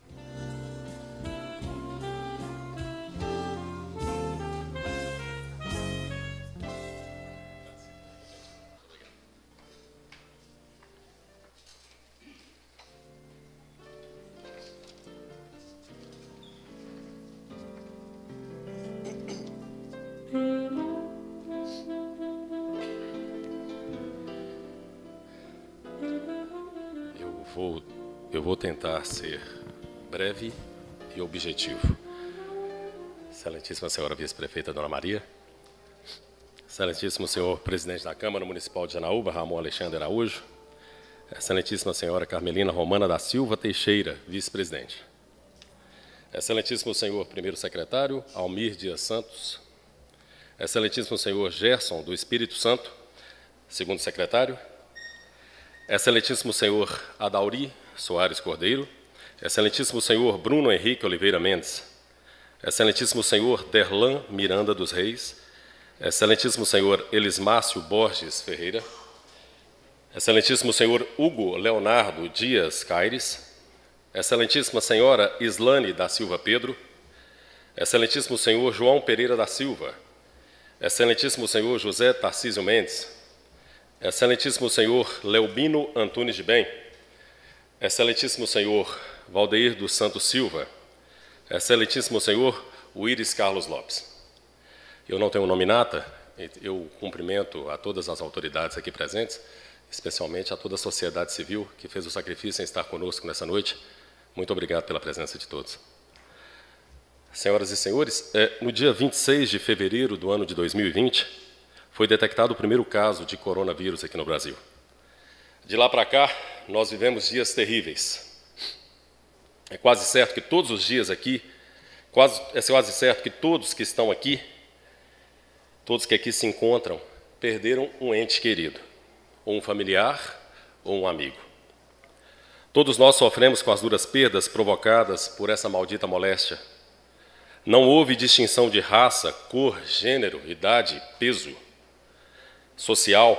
Vou, eu vou tentar ser breve e objetivo. Excelentíssima senhora vice-prefeita Dona Maria, excelentíssimo senhor presidente da Câmara Municipal de Janaúba, Ramon Alexandre Araújo, excelentíssima senhora Carmelina Romana da Silva Teixeira, vice-presidente, excelentíssimo senhor primeiro secretário Almir Dias Santos, excelentíssimo senhor Gerson do Espírito Santo, segundo secretário, excelentíssimo senhor Adauri Soares Cordeiro, excelentíssimo senhor Bruno Henrique Oliveira Mendes, excelentíssimo senhor Derlan Miranda dos Reis, excelentíssimo senhor Elismácio Borges Ferreira, excelentíssimo senhor Hugo Leonardo Dias Caires, excelentíssima senhora Islane da Silva Pedro, excelentíssimo senhor João Pereira da Silva, excelentíssimo senhor José Tarcísio Mendes, excelentíssimo senhor Leubino Antunes de Bem, excelentíssimo senhor Valdeir dos Santos Silva, excelentíssimo senhor Uíris Carlos Lopes. Eu não tenho nominata, eu cumprimento a todas as autoridades aqui presentes, especialmente a toda a sociedade civil que fez o sacrifício em estar conosco nessa noite. Muito obrigado pela presença de todos. Senhoras e senhores, no dia vinte e seis de fevereiro do ano de dois mil e vinte, foi detectado o primeiro caso de coronavírus aqui no Brasil. De lá para cá, nós vivemos dias terríveis. É quase certo que todos os dias aqui, quase, é quase certo que todos que estão aqui, todos que aqui se encontram, perderam um ente querido, ou um familiar, ou um amigo. Todos nós sofremos com as duras perdas provocadas por essa maldita moléstia. Não houve distinção de raça, cor, gênero, idade, peso social.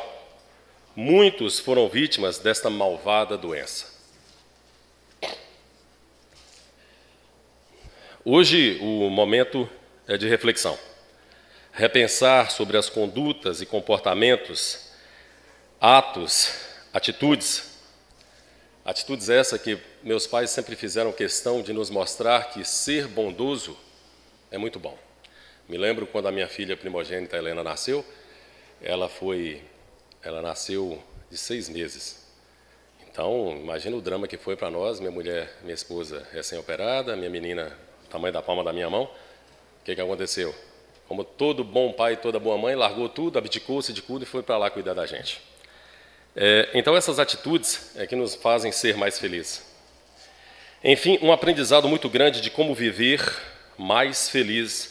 Muitos foram vítimas desta malvada doença. Hoje o momento é de reflexão. Repensar sobre as condutas e comportamentos, atos, atitudes. Atitudes essa que meus pais sempre fizeram questão de nos mostrar que ser bondoso é muito bom. Me lembro quando a minha filha primogênita Helena nasceu, ela foi, ela nasceu de seis meses. Então, imagina o drama que foi para nós, minha mulher, minha esposa recém-operada, minha menina, tamanho da palma da minha mão. O que que aconteceu? Como todo bom pai, toda boa mãe, largou tudo, abdicou-se de tudo e foi para lá cuidar da gente. É, então, essas atitudes é que nos fazem ser mais felizes. Enfim, um aprendizado muito grande de como viver mais feliz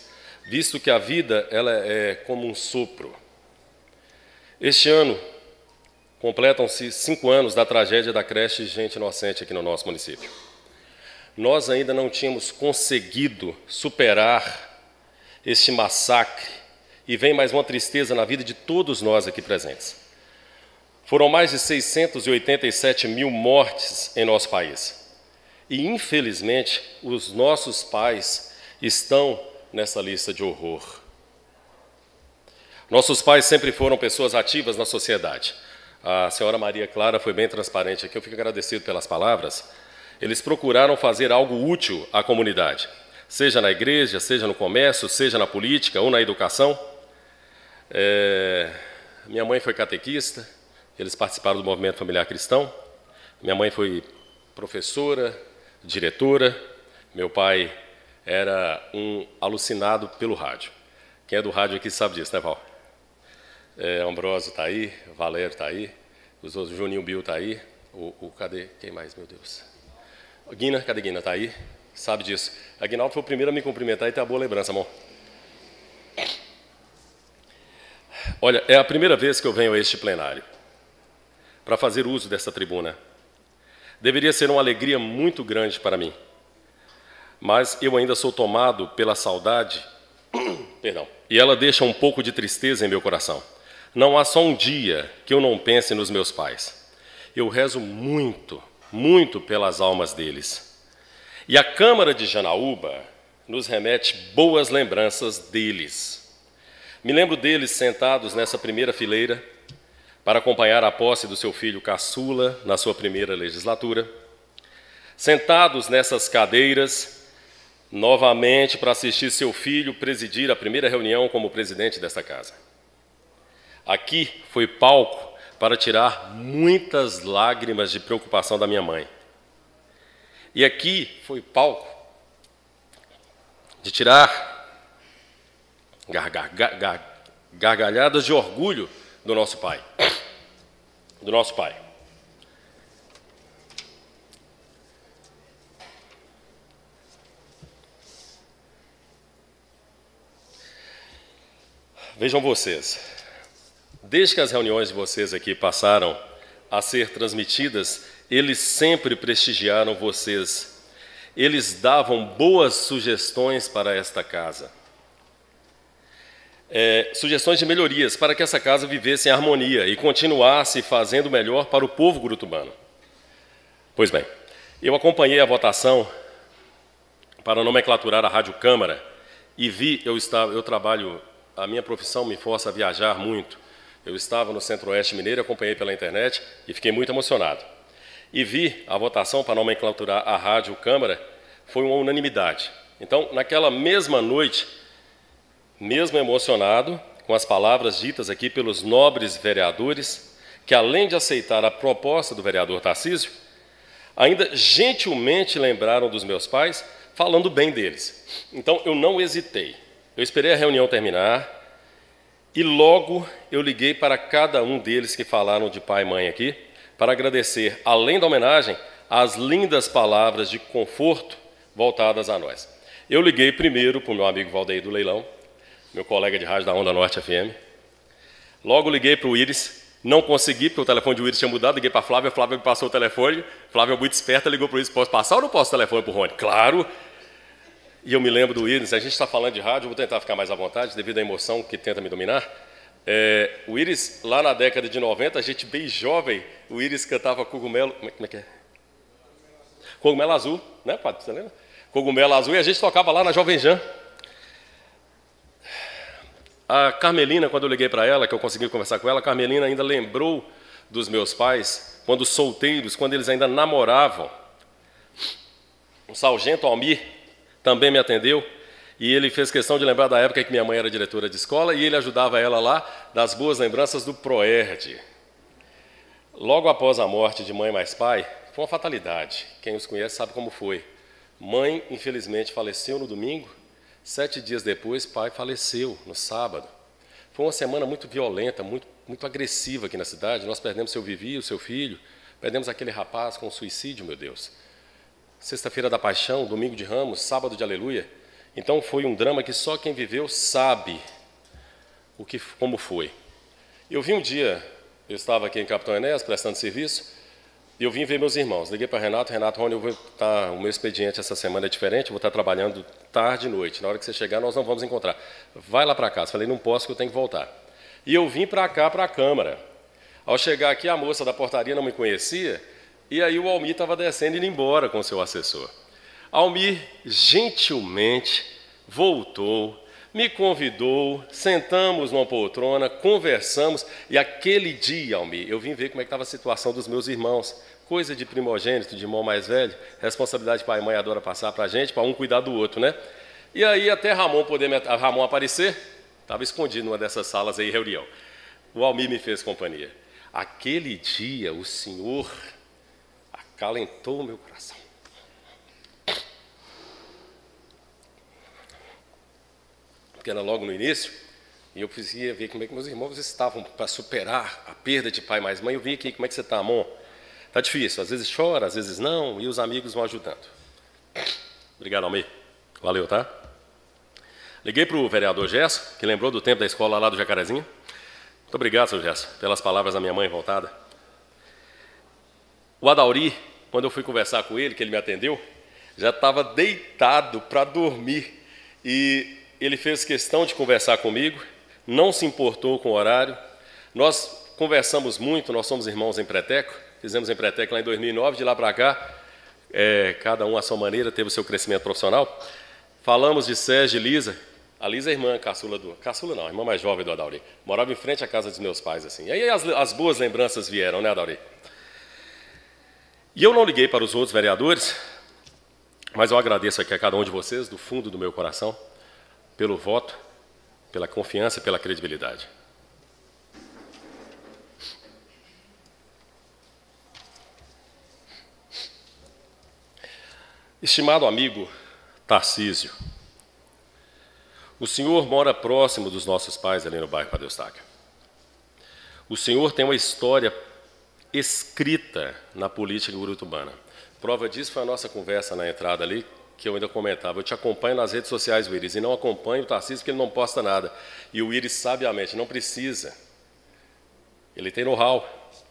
visto que a vida ela é como um sopro. Este ano, completam-se cinco anos da tragédia da creche Gente Inocente aqui no nosso município. Nós ainda não tínhamos conseguido superar este massacre e vem mais uma tristeza na vida de todos nós aqui presentes. Foram mais de seiscentos e oitenta e sete mil mortes em nosso país. E, infelizmente, os nossos pais estão nessa lista de horror. Nossos pais sempre foram pessoas ativas na sociedade. A senhora Maria Clara foi bem transparente aqui, eu fico agradecido pelas palavras. Eles procuraram fazer algo útil à comunidade, seja na igreja, seja no comércio, seja na política ou na educação. É... Minha mãe foi catequista, eles participaram do movimento familiar cristão. Minha mãe foi professora, diretora. Meu pai era um alucinado pelo rádio. Quem é do rádio aqui sabe disso, né, Val? É, Ambrósio está aí, Valério está aí, os outros, Juninho Bill está aí. O, o, cadê? Quem mais, meu Deus? Guina, cadê Guina? Está aí? Sabe disso. A Guinaldo foi o primeiro a me cumprimentar e tem uma boa lembrança, amor. Olha, é a primeira vez que eu venho a este plenário para fazer uso dessa tribuna. Deveria ser uma alegria muito grande para mim, mas eu ainda sou tomado pela saudade, perdão, e ela deixa um pouco de tristeza em meu coração. Não há só um dia que eu não pense nos meus pais. Eu rezo muito, muito pelas almas deles. E a Câmara de Janaúba nos remete boas lembranças deles. Me lembro deles sentados nessa primeira fileira para acompanhar a posse do seu filho caçula na sua primeira legislatura. Sentados nessas cadeiras, novamente para assistir seu filho presidir a primeira reunião como presidente desta casa. Aqui foi palco para tirar muitas lágrimas de preocupação da minha mãe. E aqui foi palco de tirar gargar, gar, gargalhadas de orgulho do nosso pai. Do nosso pai. Vejam vocês, desde que as reuniões de vocês aqui passaram a ser transmitidas, eles sempre prestigiaram vocês. Eles davam boas sugestões para esta casa. É, sugestões de melhorias para que essa casa vivesse em harmonia e continuasse fazendo o melhor para o povo gurutubano. Pois bem, eu acompanhei a votação para nomenclaturar a Rádio Câmara e vi, eu, estava, eu trabalho, a minha profissão me força a viajar muito. Eu estava no Centro-Oeste Mineiro, acompanhei pela internet e fiquei muito emocionado. E vi a votação para nomenclaturar a Rádio Câmara, foi uma unanimidade. Então, naquela mesma noite, mesmo emocionado com as palavras ditas aqui pelos nobres vereadores, que além de aceitar a proposta do vereador Tarcísio, ainda gentilmente lembraram dos meus pais, falando bem deles. Então, eu não hesitei. Eu esperei a reunião terminar e logo eu liguei para cada um deles que falaram de pai e mãe aqui, para agradecer, além da homenagem, as lindas palavras de conforto voltadas a nós. Eu liguei primeiro para o meu amigo Valdeir do Leilão, meu colega de rádio da Onda Norte F M. Logo liguei para o Iris, não consegui, porque o telefone de Iris tinha mudado, liguei para a Flávia, a Flávia me passou o telefone, Flávia muito esperta, ligou para o Iris, posso passar ou não posso o telefone para o Rony? Claro! E eu me lembro do Iris, a gente está falando de rádio, vou tentar ficar mais à vontade, devido à emoção que tenta me dominar. É, o Iris, lá na década de noventa, a gente bem jovem, o Iris cantava Cogumelo, como é que é? Cogumelo Azul, né, padre? Você lembra? Cogumelo Azul, e a gente tocava lá na Jovem Jan. A Carmelina, quando eu liguei para ela, que eu consegui conversar com ela, a Carmelina ainda lembrou dos meus pais, quando solteiros, quando eles ainda namoravam. O sargento Almir também me atendeu, e ele fez questão de lembrar da época que minha mãe era diretora de escola, e ele ajudava ela lá das boas lembranças do Proerd. Logo após a morte de mãe mais pai, foi uma fatalidade. Quem os conhece sabe como foi. Mãe, infelizmente, faleceu no domingo. Sete dias depois, pai faleceu, no sábado. Foi uma semana muito violenta, muito, muito agressiva aqui na cidade. Nós perdemos seu Vivi, o seu filho, perdemos aquele rapaz com suicídio, meu Deus. Sexta-feira da Paixão, domingo de Ramos, sábado de Aleluia. Então foi um drama que só quem viveu sabe o que, como foi. Eu vi um dia, eu estava aqui em Capitão Enéas prestando serviço, e eu vim ver meus irmãos. Liguei para Renato, Renato, Rony, eu vou estar, o meu expediente essa semana é diferente, eu vou estar trabalhando tarde e noite. Na hora que você chegar, nós não vamos encontrar. Vai lá para casa. Falei, não posso, que eu tenho que voltar. E eu vim para cá, para a Câmara. Ao chegar aqui, a moça da portaria não me conhecia, e aí o Almir estava descendo e indo embora com o seu assessor. Almir, gentilmente, voltou, me convidou, sentamos numa poltrona, conversamos, e aquele dia, Almir, eu vim ver como é que estava a situação dos meus irmãos. Coisa de primogênito, de irmão mais velho, responsabilidade pai e mãe adora passar para a gente, para um cuidar do outro, né? E aí, até Ramon, poder me, Ramon aparecer, estava escondido numa dessas salas aí, reunião. O Almir me fez companhia. Aquele dia, o Senhor acalentou o meu coração. Porque era logo no início, e eu precisava ver como é que meus irmãos estavam para superar a perda de pai mais mãe. Eu vim aqui, como é que você está, amor? Está difícil, às vezes chora, às vezes não, e os amigos vão ajudando. Obrigado, Almir. Valeu, tá? Liguei para o vereador Gerson, que lembrou do tempo da escola lá do Jacarezinho. Muito obrigado, seu Gerson, pelas palavras da minha mãe voltada. O Adauri, quando eu fui conversar com ele, que ele me atendeu, já estava deitado para dormir. E ele fez questão de conversar comigo, não se importou com o horário. Nós conversamos muito, nós somos irmãos em Preteco, fizemos em Preteco lá em dois mil e nove, de lá para cá, é, cada um à sua maneira, teve o seu crescimento profissional. Falamos de Sérgio e Lisa. A Lisa é irmã caçula do... Caçula não, a irmã mais jovem do Adauri. Morava em frente à casa dos meus pais, assim. E aí as, as boas lembranças vieram, né, Adauri? E eu não liguei para os outros vereadores, mas eu agradeço aqui a cada um de vocês, do fundo do meu coração, pelo voto, pela confiança e pela credibilidade. Estimado amigo Tarcísio, o senhor mora próximo dos nossos pais ali no bairro Padre Eustáquio. O senhor tem uma história escrita na política urutubana. Prova disso foi a nossa conversa na entrada ali, que eu ainda comentava. Eu te acompanho nas redes sociais, Willis, e não acompanho o Tarcísio porque ele não posta nada. E o Willis, sabiamente, não precisa. Ele tem know-how.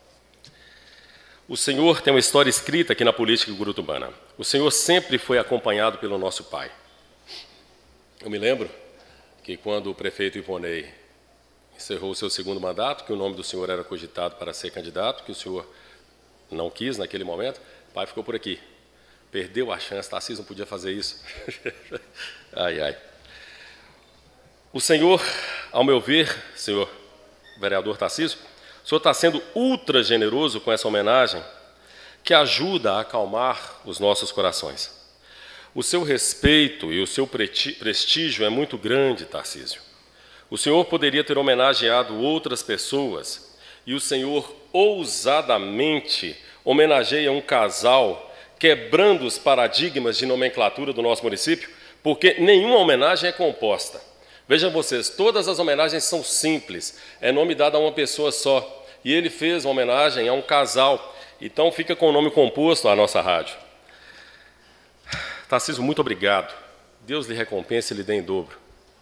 O senhor tem uma história escrita aqui na política urutubana. O senhor sempre foi acompanhado pelo nosso pai. Eu me lembro que quando o prefeito Ivonei encerrou o seu segundo mandato, que o nome do senhor era cogitado para ser candidato, que o senhor não quis naquele momento, o pai ficou por aqui. Perdeu a chance, Tarcísio não podia fazer isso. Ai, ai. O senhor, ao meu ver, senhor vereador Tarcísio, o senhor está sendo ultra generoso com essa homenagem que ajuda a acalmar os nossos corações. O seu respeito e o seu prestígio é muito grande, Tarcísio. O senhor poderia ter homenageado outras pessoas e o senhor ousadamente homenageia um casal quebrando os paradigmas de nomenclatura do nosso município, porque nenhuma homenagem é composta. Vejam vocês, todas as homenagens são simples, é nome dado a uma pessoa só. E ele fez uma homenagem a um casal, então fica com o nome composto a nossa rádio. Tarcísio, muito obrigado. Deus lhe recompense e lhe dê em dobro.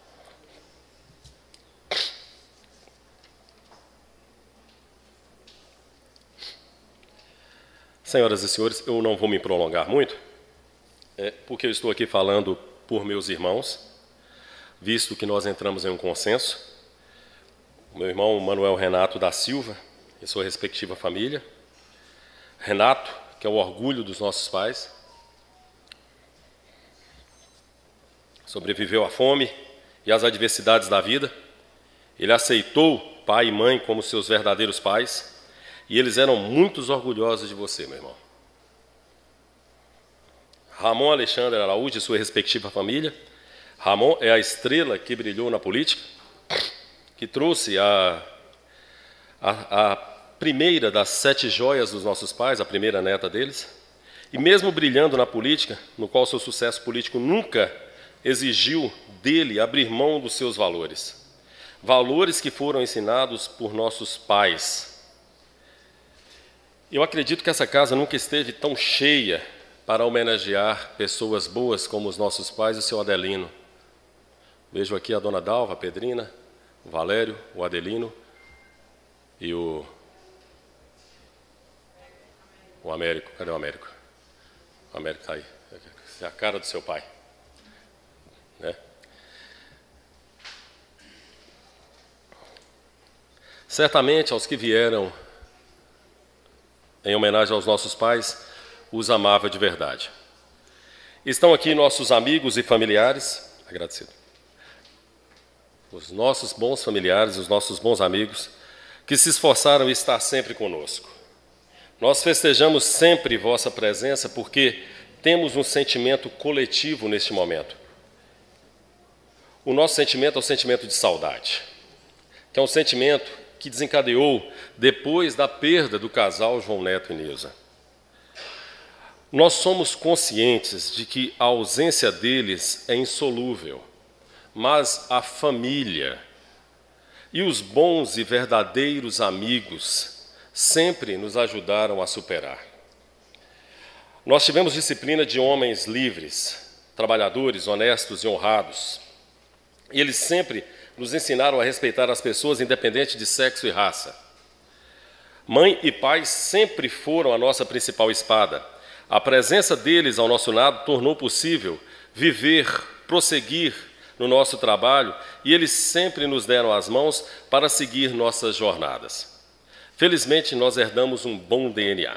Senhoras e senhores, eu não vou me prolongar muito, é, porque eu estou aqui falando por meus irmãos, visto que nós entramos em um consenso. O meu irmão Manuel Renato da Silva e sua respectiva família. Renato, que é o orgulho dos nossos pais, sobreviveu à fome e às adversidades da vida. Ele aceitou pai e mãe como seus verdadeiros pais, e eles eram muito orgulhosos de você, meu irmão. Ramon Alexandre Araújo e sua respectiva família. Ramon é a estrela que brilhou na política, que trouxe a, a, a primeira das sete joias dos nossos pais, a primeira neta deles, e mesmo brilhando na política, no qual seu sucesso político nunca exigiu dele abrir mão dos seus valores. Valores que foram ensinados por nossos pais. Eu acredito que essa casa nunca esteve tão cheia para homenagear pessoas boas como os nossos pais e o seu Adelino. Vejo aqui a dona Dalva, a Pedrina, o Valério, o Adelino e o, o Américo. Cadê o Américo? O Américo está aí. Essa é a cara do seu pai. Né? Certamente, aos que vieram em homenagem aos nossos pais, os amava de verdade. Estão aqui nossos amigos e familiares, agradecido. Os nossos bons familiares, os nossos bons amigos, que se esforçaram em estar sempre conosco. Nós festejamos sempre vossa presença porque temos um sentimento coletivo neste momento. O nosso sentimento é o sentimento de saudade, que é um sentimento que desencadeou depois da perda do casal João Neto e Nilza. Nós somos conscientes de que a ausência deles é insolúvel, mas a família e os bons e verdadeiros amigos sempre nos ajudaram a superar. Nós tivemos disciplina de homens livres, trabalhadores, honestos e honrados. E eles sempre nos ensinaram a respeitar as pessoas, independente de sexo e raça. Mãe e pai sempre foram a nossa principal espada. A presença deles ao nosso lado tornou possível viver, prosseguir no nosso trabalho, e eles sempre nos deram as mãos para seguir nossas jornadas. Felizmente, nós herdamos um bom D N A.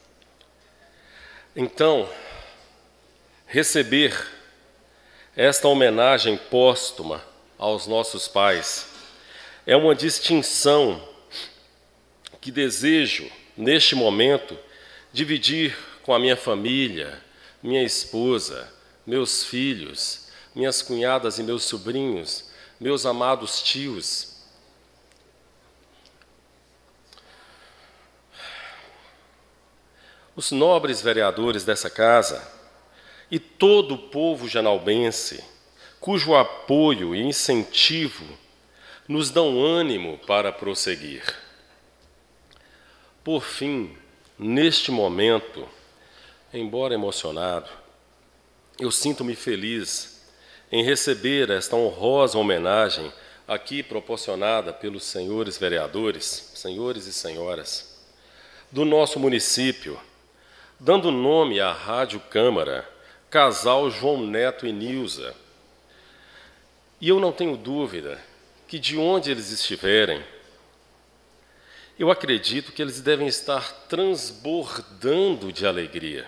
Então, receber esta homenagem póstuma aos nossos pais é uma distinção que desejo, neste momento, dividir com a minha família, minha esposa, meus filhos, minhas cunhadas e meus sobrinhos, meus amados tios. Os nobres vereadores dessa casa e todo o povo janaubense, cujo apoio e incentivo nos dão ânimo para prosseguir. Por fim, neste momento, embora emocionado, eu sinto-me feliz em receber esta honrosa homenagem aqui proporcionada pelos senhores vereadores, senhores e senhoras, do nosso município, dando nome à Rádio Câmara, casal João Neto e Nilza. E eu não tenho dúvida que, de onde eles estiverem, eu acredito que eles devem estar transbordando de alegria.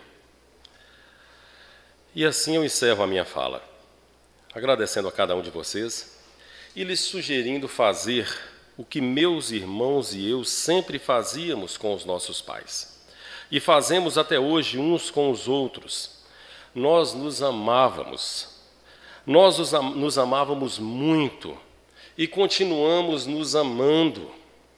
E assim eu encerro a minha fala, agradecendo a cada um de vocês e lhes sugerindo fazer o que meus irmãos e eu sempre fazíamos com os nossos pais. E fazemos até hoje uns com os outros. Nós nos amávamos. Nós nos amávamos muito e continuamos nos amando.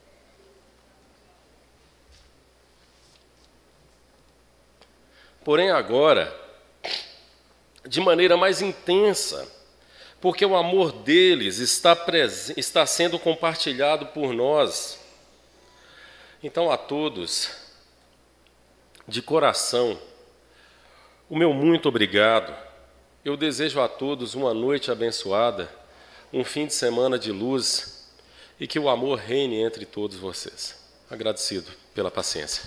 Porém, agora, de maneira mais intensa, porque o amor deles está, está sendo compartilhado por nós. Então, a todos, de coração, o meu muito obrigado. Eu desejo a todos uma noite abençoada, um fim de semana de luz e que o amor reine entre todos vocês. Agradecido pela paciência.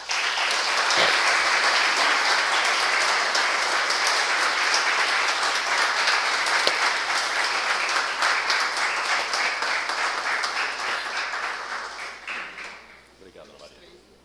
Obrigado, Maria.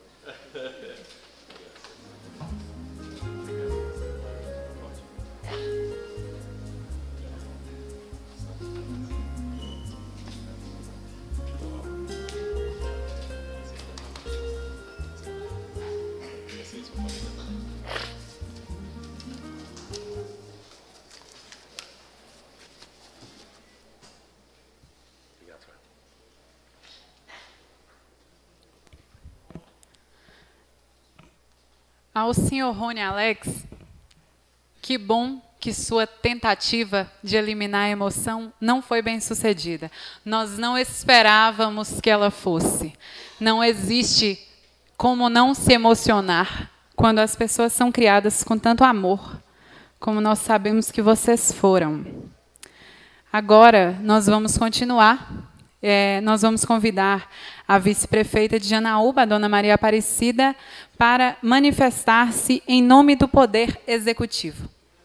Ao senhor Rony Alex, que bom que sua tentativa de eliminar a emoção não foi bem sucedida. Nós não esperávamos que ela fosse. Não existe como não se emocionar quando as pessoas são criadas com tanto amor, como nós sabemos que vocês foram. Agora, nós vamos continuar. É, nós vamos convidar a vice-prefeita de Janaúba, a dona Maria Aparecida, para manifestar-se em nome do Poder Executivo.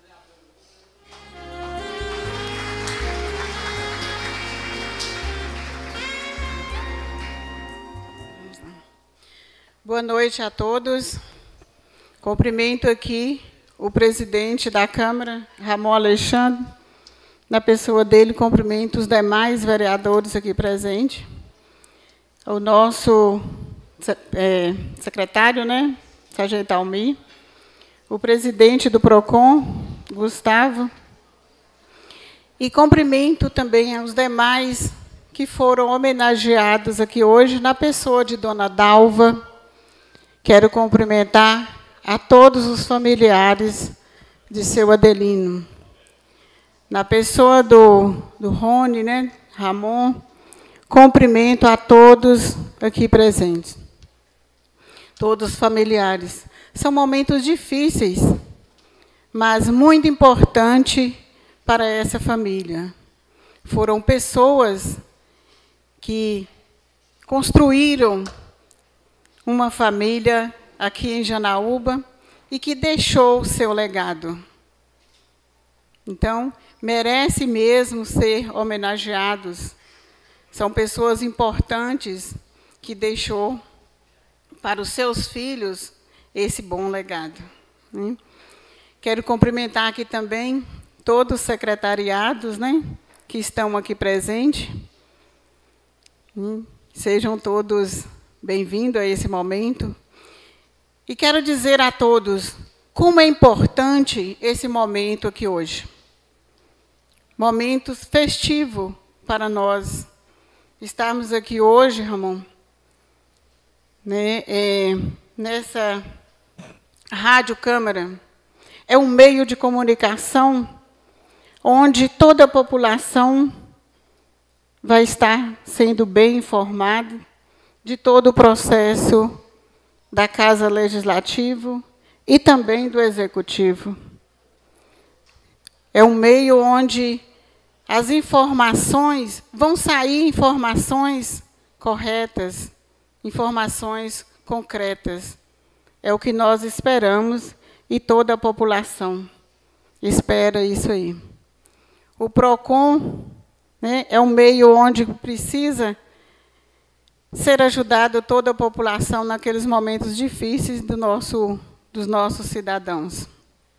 Boa noite a todos. Cumprimento aqui o presidente da Câmara, Ramon Alexandre. Na pessoa dele, cumprimento os demais vereadores aqui presentes. O nosso é, secretário, né, Sargento Almir. O presidente do PROCON, Gustavo. E cumprimento também os demais que foram homenageados aqui hoje, na pessoa de Dona Dalva. Quero cumprimentar a todos os familiares de seu Adelino. Na pessoa do, do Rony, né, Ramon, cumprimento a todos aqui presentes. Todos os familiares. São momentos difíceis, mas muito importantes para essa família. Foram pessoas que construíram uma família aqui em Janaúba e que deixou o seu legado. Então, merece mesmo ser homenageados. São pessoas importantes que deixou para os seus filhos esse bom legado. Né? Quero cumprimentar aqui também todos os secretariados, né, que estão aqui presentes. Sejam todos bem-vindos a esse momento. E quero dizer a todos como é importante esse momento aqui hoje. Momento festivo para nós. Estarmos aqui hoje, Ramon, né, é, nessa Rádio Câmara. É um meio de comunicação onde toda a população vai estar sendo bem informada de todo o processo da Casa Legislativa e também do Executivo. É um meio onde as informações, vão sair informações corretas, informações concretas. É o que nós esperamos e toda a população espera isso aí. O PROCON, né, é um meio onde precisa ser ajudado toda a população naqueles momentos difíceis do nosso, dos nossos cidadãos.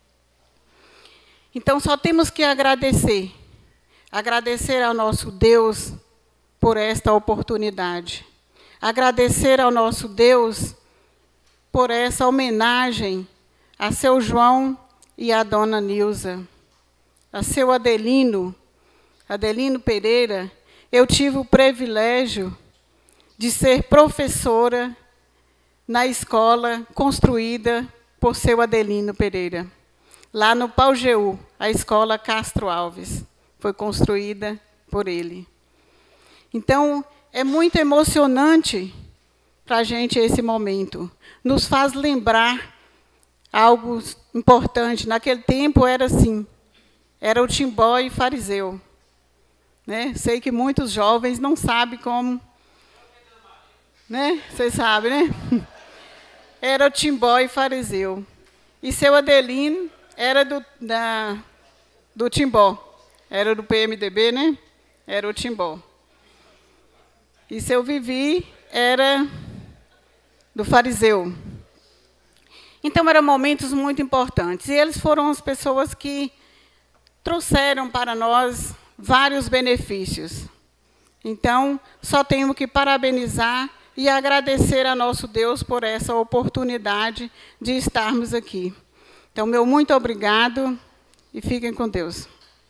Então, só temos que agradecer. Agradecer ao nosso Deus por esta oportunidade. Agradecer ao nosso Deus por essa homenagem a seu João e a dona Nilza. A seu Adelino, Adelino Pereira. Eu tive o privilégio de ser professora na escola construída por seu Adelino Pereira. Lá no Pajeú, a escola Castro Alves, foi construída por ele. Então, é muito emocionante para a gente esse momento. Nos faz lembrar algo importante. Naquele tempo era assim, era o Timbó e fariseu. Né? Sei que muitos jovens não sabem como... Né? Vocês sabem, né? Era o Timbó e fariseu. E seu Adelino era do, da, do Timbó. Era do P M D B, né? Era o Timbó. E seu Vivi era do fariseu. Então, eram momentos muito importantes. E eles foram as pessoas que trouxeram para nós vários benefícios. Então, só tenho que parabenizar e agradecer a nosso Deus por essa oportunidade de estarmos aqui. Então, meu muito obrigado e fiquem com Deus.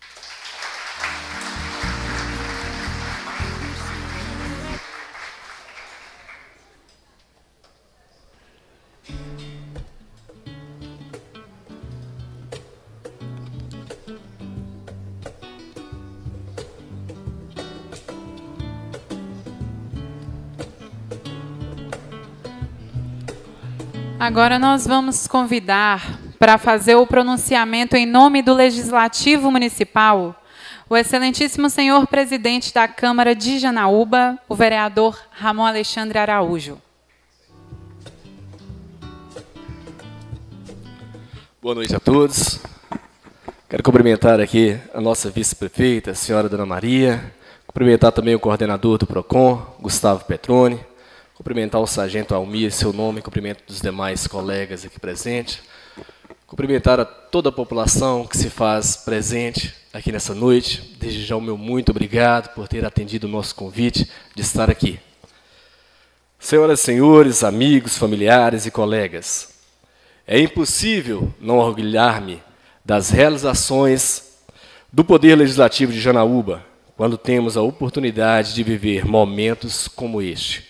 Agora nós vamos convidar para fazer o pronunciamento em nome do Legislativo Municipal o excelentíssimo senhor presidente da Câmara de Janaúba, o vereador Ramon Alexandre Araújo. Boa noite a todos. Quero cumprimentar aqui a nossa vice-prefeita, a senhora Dona Maria, cumprimentar também o coordenador do PROCON, Gustavo Petroni, cumprimentar o sargento Almir, seu nome, cumprimento dos demais colegas aqui presentes, cumprimentar a toda a população que se faz presente aqui nessa noite. Desde já o meu muito obrigado por ter atendido o nosso convite de estar aqui. Senhoras e senhores, amigos, familiares e colegas, é impossível não orgulhar-me das realizações do Poder Legislativo de Janaúba quando temos a oportunidade de viver momentos como este.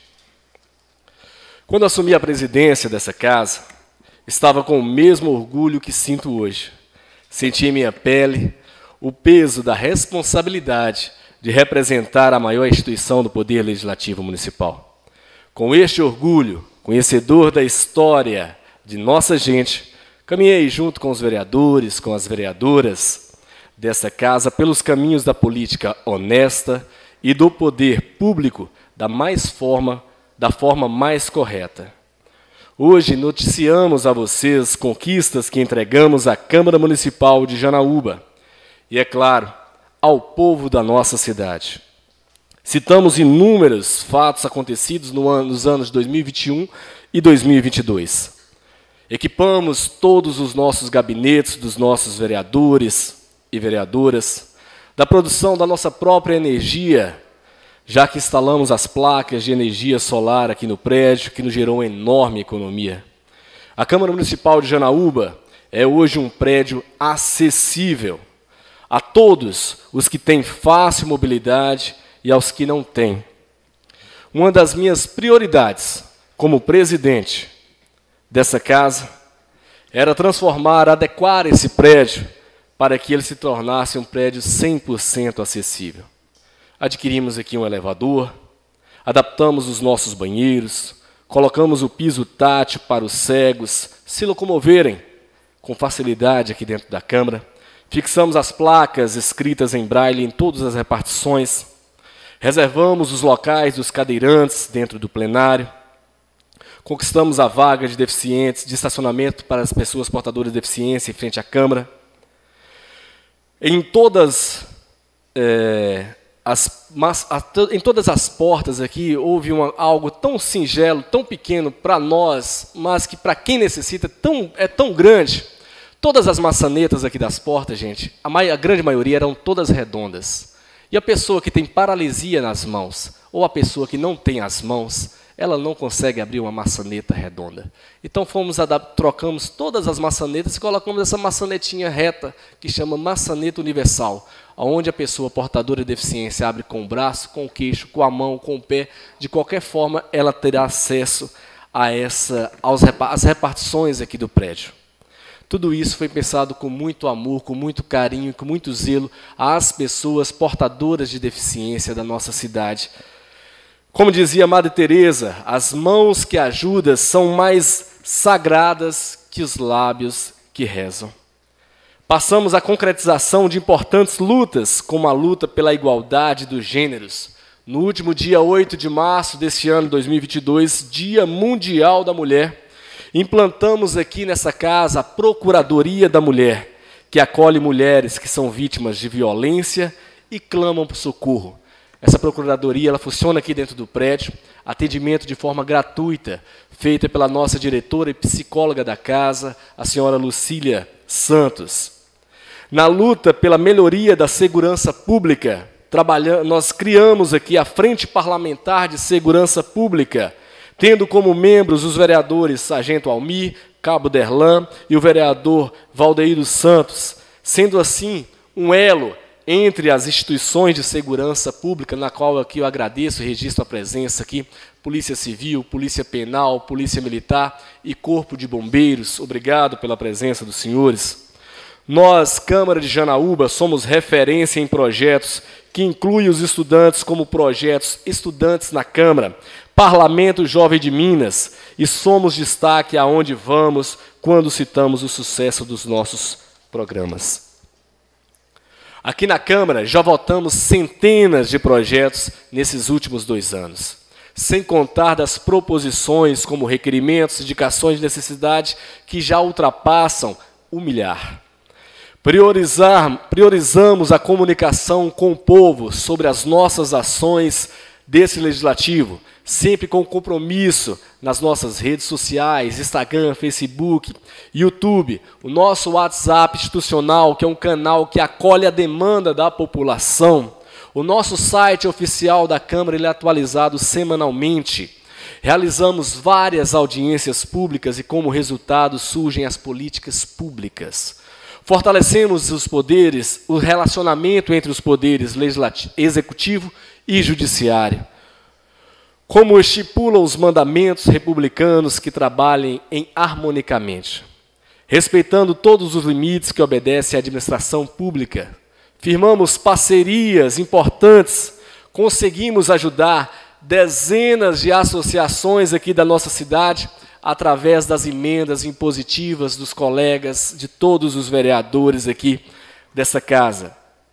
Quando assumi a presidência dessa casa, estava com o mesmo orgulho que sinto hoje. Senti em minha pele o peso da responsabilidade de representar a maior instituição do Poder Legislativo Municipal. Com este orgulho, conhecedor da história de nossa gente, caminhei junto com os vereadores, com as vereadoras dessa casa, pelos caminhos da política honesta e do poder público da, mais forma, da forma mais correta. Hoje noticiamos a vocês conquistas que entregamos à Câmara Municipal de Janaúba e, é claro, ao povo da nossa cidade. Citamos inúmeros fatos acontecidos no ano, nos anos dois mil e vinte e um e dois mil e vinte e dois. Equipamos todos os nossos gabinetes dos nossos vereadores e vereadoras, da produção da nossa própria energia, já que instalamos as placas de energia solar aqui no prédio, que nos gerou uma enorme economia. A Câmara Municipal de Janaúba é hoje um prédio acessível a todos os que têm fácil mobilidade e aos que não têm. Uma das minhas prioridades como presidente dessa casa era transformar, adequar esse prédio para que ele se tornasse um prédio cem por cento acessível. Adquirimos aqui um elevador, adaptamos os nossos banheiros, colocamos o piso tátil para os cegos se locomoverem com facilidade aqui dentro da Câmara, fixamos as placas escritas em braille em todas as repartições, reservamos os locais dos cadeirantes dentro do plenário, conquistamos a vaga de deficientes, de estacionamento para as pessoas portadoras de deficiência em frente à Câmara. Em todas, é, as, mas, a, em todas as portas aqui houve uma, algo tão singelo, tão pequeno para nós, mas que para quem necessita tão, é tão grande. Todas as maçanetas aqui das portas, gente, a, mai, a grande maioria eram todas redondas. E a pessoa que tem paralisia nas mãos, ou a pessoa que não tem as mãos, ela não consegue abrir uma maçaneta redonda. Então fomos trocamos todas as maçanetas e colocamos essa maçanetinha reta, que chama maçaneta universal, onde a pessoa portadora de deficiência abre com o braço, com o queixo, com a mão, com o pé. De qualquer forma, ela terá acesso a essa, aos, às repartições aqui do prédio. Tudo isso foi pensado com muito amor, com muito carinho, com muito zelo às pessoas portadoras de deficiência da nossa cidade. Como dizia Madre Teresa, as mãos que ajudam são mais sagradas que os lábios que rezam. Passamos à concretização de importantes lutas, como a luta pela igualdade dos gêneros. No último dia oito de março deste ano, dois mil e vinte e dois, Dia Mundial da Mulher, implantamos aqui nessa casa a Procuradoria da Mulher, que acolhe mulheres que são vítimas de violência e clamam por socorro. Essa procuradoria ela funciona aqui dentro do prédio, atendimento de forma gratuita, feita pela nossa diretora e psicóloga da casa, a senhora Lucília Santos. Na luta pela melhoria da segurança pública, trabalhando, nós criamos aqui a Frente Parlamentar de Segurança Pública, tendo como membros os vereadores Sargento Almir, Cabo Derlan e o vereador Valdeir dos Santos, sendo assim um elo entre as instituições de segurança pública, na qual aqui eu agradeço e registro a presença aqui, Polícia Civil, Polícia Penal, Polícia Militar e Corpo de Bombeiros. Obrigado pela presença dos senhores. Nós, Câmara de Janaúba, somos referência em projetos que incluem os estudantes como projetos Estudantes na Câmara, Parlamento Jovem de Minas, e somos destaque aonde vamos quando citamos o sucesso dos nossos programas. Aqui na Câmara já votamos centenas de projetos nesses últimos dois anos, sem contar das proposições como requerimentos, indicações de necessidade que já ultrapassam o milhar. Priorizar, priorizamos a comunicação com o povo sobre as nossas ações desse legislativo, sempre com compromisso nas nossas redes sociais, Instagram, Facebook, YouTube, o nosso WhatsApp institucional, que é um canal que acolhe a demanda da população, o nosso site oficial da Câmara, ele é atualizado semanalmente. Realizamos várias audiências públicas e, como resultado, surgem as políticas públicas. Fortalecemos os poderes, o relacionamento entre os poderes legislativo, executivo e judiciário. Como estipulam os mandamentos republicanos que trabalhem em harmonicamente, respeitando todos os limites que obedecem à administração pública. Firmamos parcerias importantes, conseguimos ajudar dezenas de associações aqui da nossa cidade, através das emendas impositivas dos colegas, de todos os vereadores aqui dessa casa.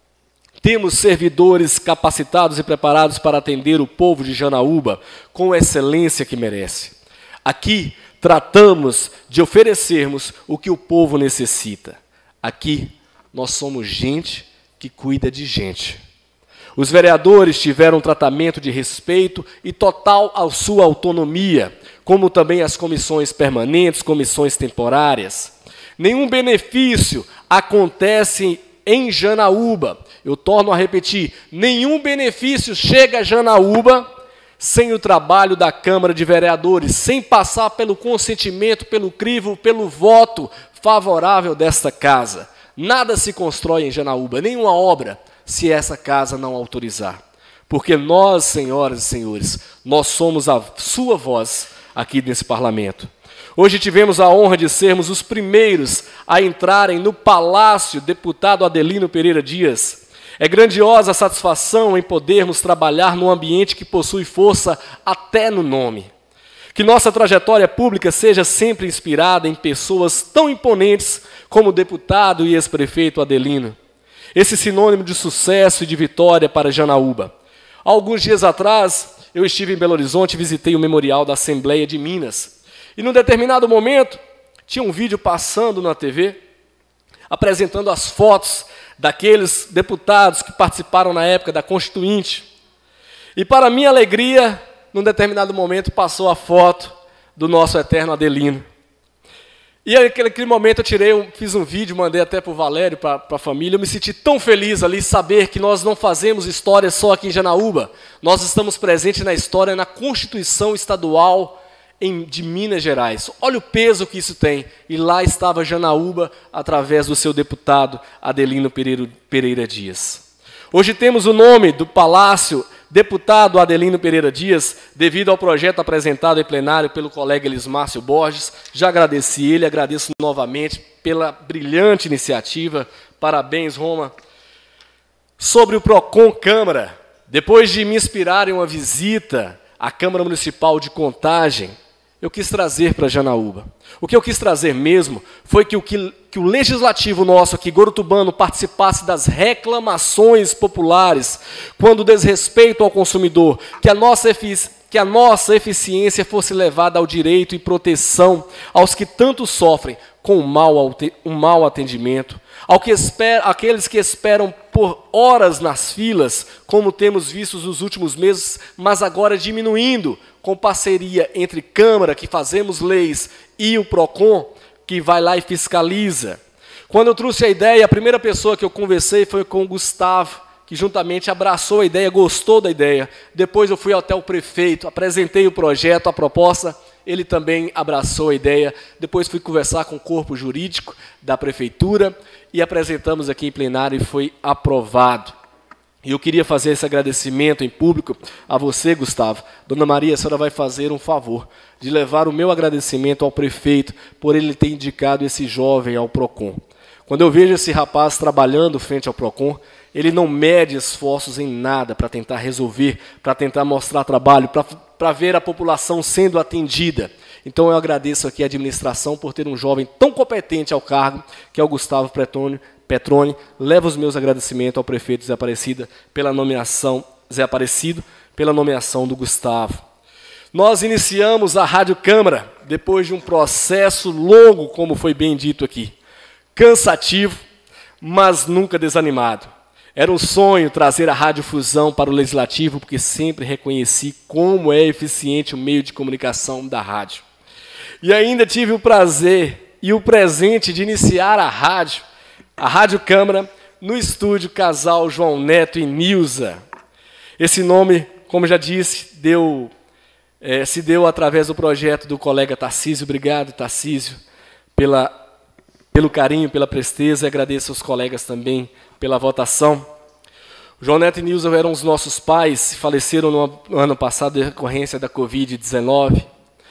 Temos servidores capacitados e preparados para atender o povo de Janaúba com a excelência que merece. Aqui tratamos de oferecermos o que o povo necessita. Aqui nós somos gente que cuida de gente. Os vereadores tiveram um tratamento de respeito e total à sua autonomia, como também as comissões permanentes, comissões temporárias. Nenhum benefício acontece em Janaúba. Eu torno a repetir, nenhum benefício chega a Janaúba sem o trabalho da Câmara de Vereadores, sem passar pelo consentimento, pelo crivo, pelo voto favorável desta casa. Nada se constrói em Janaúba, nenhuma obra, se essa casa não autorizar. Porque nós, senhoras e senhores, nós somos a sua voz aqui nesse parlamento. Hoje tivemos a honra de sermos os primeiros a entrarem no Palácio Deputado Adelino Pereira Dias. É grandiosa a satisfação em podermos trabalhar num ambiente que possui força até no nome. Que nossa trajetória pública seja sempre inspirada em pessoas tão imponentes como o deputado e ex-prefeito Adelino. Esse sinônimo de sucesso e de vitória para Janaúba. Há alguns dias atrás, eu estive em Belo Horizonte e visitei o Memorial da Assembleia de Minas. E, num determinado momento, tinha um vídeo passando na T V, apresentando as fotos daqueles deputados que participaram na época da Constituinte. E, para minha alegria, num determinado momento, passou a foto do nosso eterno Adelino. E naquele, naquele momento eu tirei um, fiz um vídeo, mandei até para o Valério, para a família. Eu me senti tão feliz ali, saber que nós não fazemos história só aqui em Janaúba. Nós estamos presentes na história, na Constituição Estadual em, de Minas Gerais. Olha o peso que isso tem. E lá estava Janaúba, através do seu deputado Adelino Pereira, Pereira Dias. Hoje temos o nome do Palácio Deputado Adelino Pereira Dias, devido ao projeto apresentado em plenário pelo colega Elismárcio Borges. Já agradeci ele, agradeço novamente pela brilhante iniciativa. Parabéns, Roma. Sobre o PROCON Câmara, depois de me inspirar em uma visita à Câmara Municipal de Contagem, eu quis trazer para Janaúba. O que eu quis trazer mesmo foi que o, que, que o legislativo nosso aqui, gorotubano, participasse das reclamações populares quando desrespeito ao consumidor, que a nossa, efici que a nossa eficiência fosse levada ao direito e proteção aos que tanto sofrem com um mau, um mau atendimento, ao que espera, aqueles que esperam por horas nas filas, como temos visto nos últimos meses, mas agora diminuindo, com parceria entre Câmara, que fazemos leis, e o PROCON, que vai lá e fiscaliza. Quando eu trouxe a ideia, a primeira pessoa que eu conversei foi com o Gustavo, que juntamente abraçou a ideia, gostou da ideia. Depois eu fui até o prefeito, apresentei o projeto, a proposta, ele também abraçou a ideia. Depois fui conversar com o corpo jurídico da prefeitura e apresentamos aqui em plenário e foi aprovado. E eu queria fazer esse agradecimento em público a você, Gustavo. Dona Maria, a senhora vai fazer um favor de levar o meu agradecimento ao prefeito por ele ter indicado esse jovem ao PROCON. Quando eu vejo esse rapaz trabalhando frente ao PROCON, ele não mede esforços em nada para tentar resolver, para tentar mostrar trabalho, para ver a população sendo atendida. Então eu agradeço aqui a administração por ter um jovem tão competente ao cargo, que é o Gustavo Pretônio, Petrone, levo os meus agradecimentos ao prefeito Zé Aparecido pela nomeação, Zé Aparecido, pela nomeação do Gustavo. Nós iniciamos a Rádio Câmara depois de um processo longo, como foi bem dito aqui, cansativo, mas nunca desanimado. Era um sonho trazer a Rádio Fusão para o Legislativo, porque sempre reconheci como é eficiente o meio de comunicação da rádio. E ainda tive o prazer e o presente de iniciar a rádio, a Rádio Câmara, no estúdio Casal João Neto e Nilza. Esse nome, como já disse, deu, é, se deu através do projeto do colega Tarcísio. Obrigado, Tarcísio, pela, pelo carinho, pela presteza. Agradeço aos colegas também pela votação. O João Neto e Nilza eram os nossos pais, faleceram no ano passado em decorrência da covid dezenove.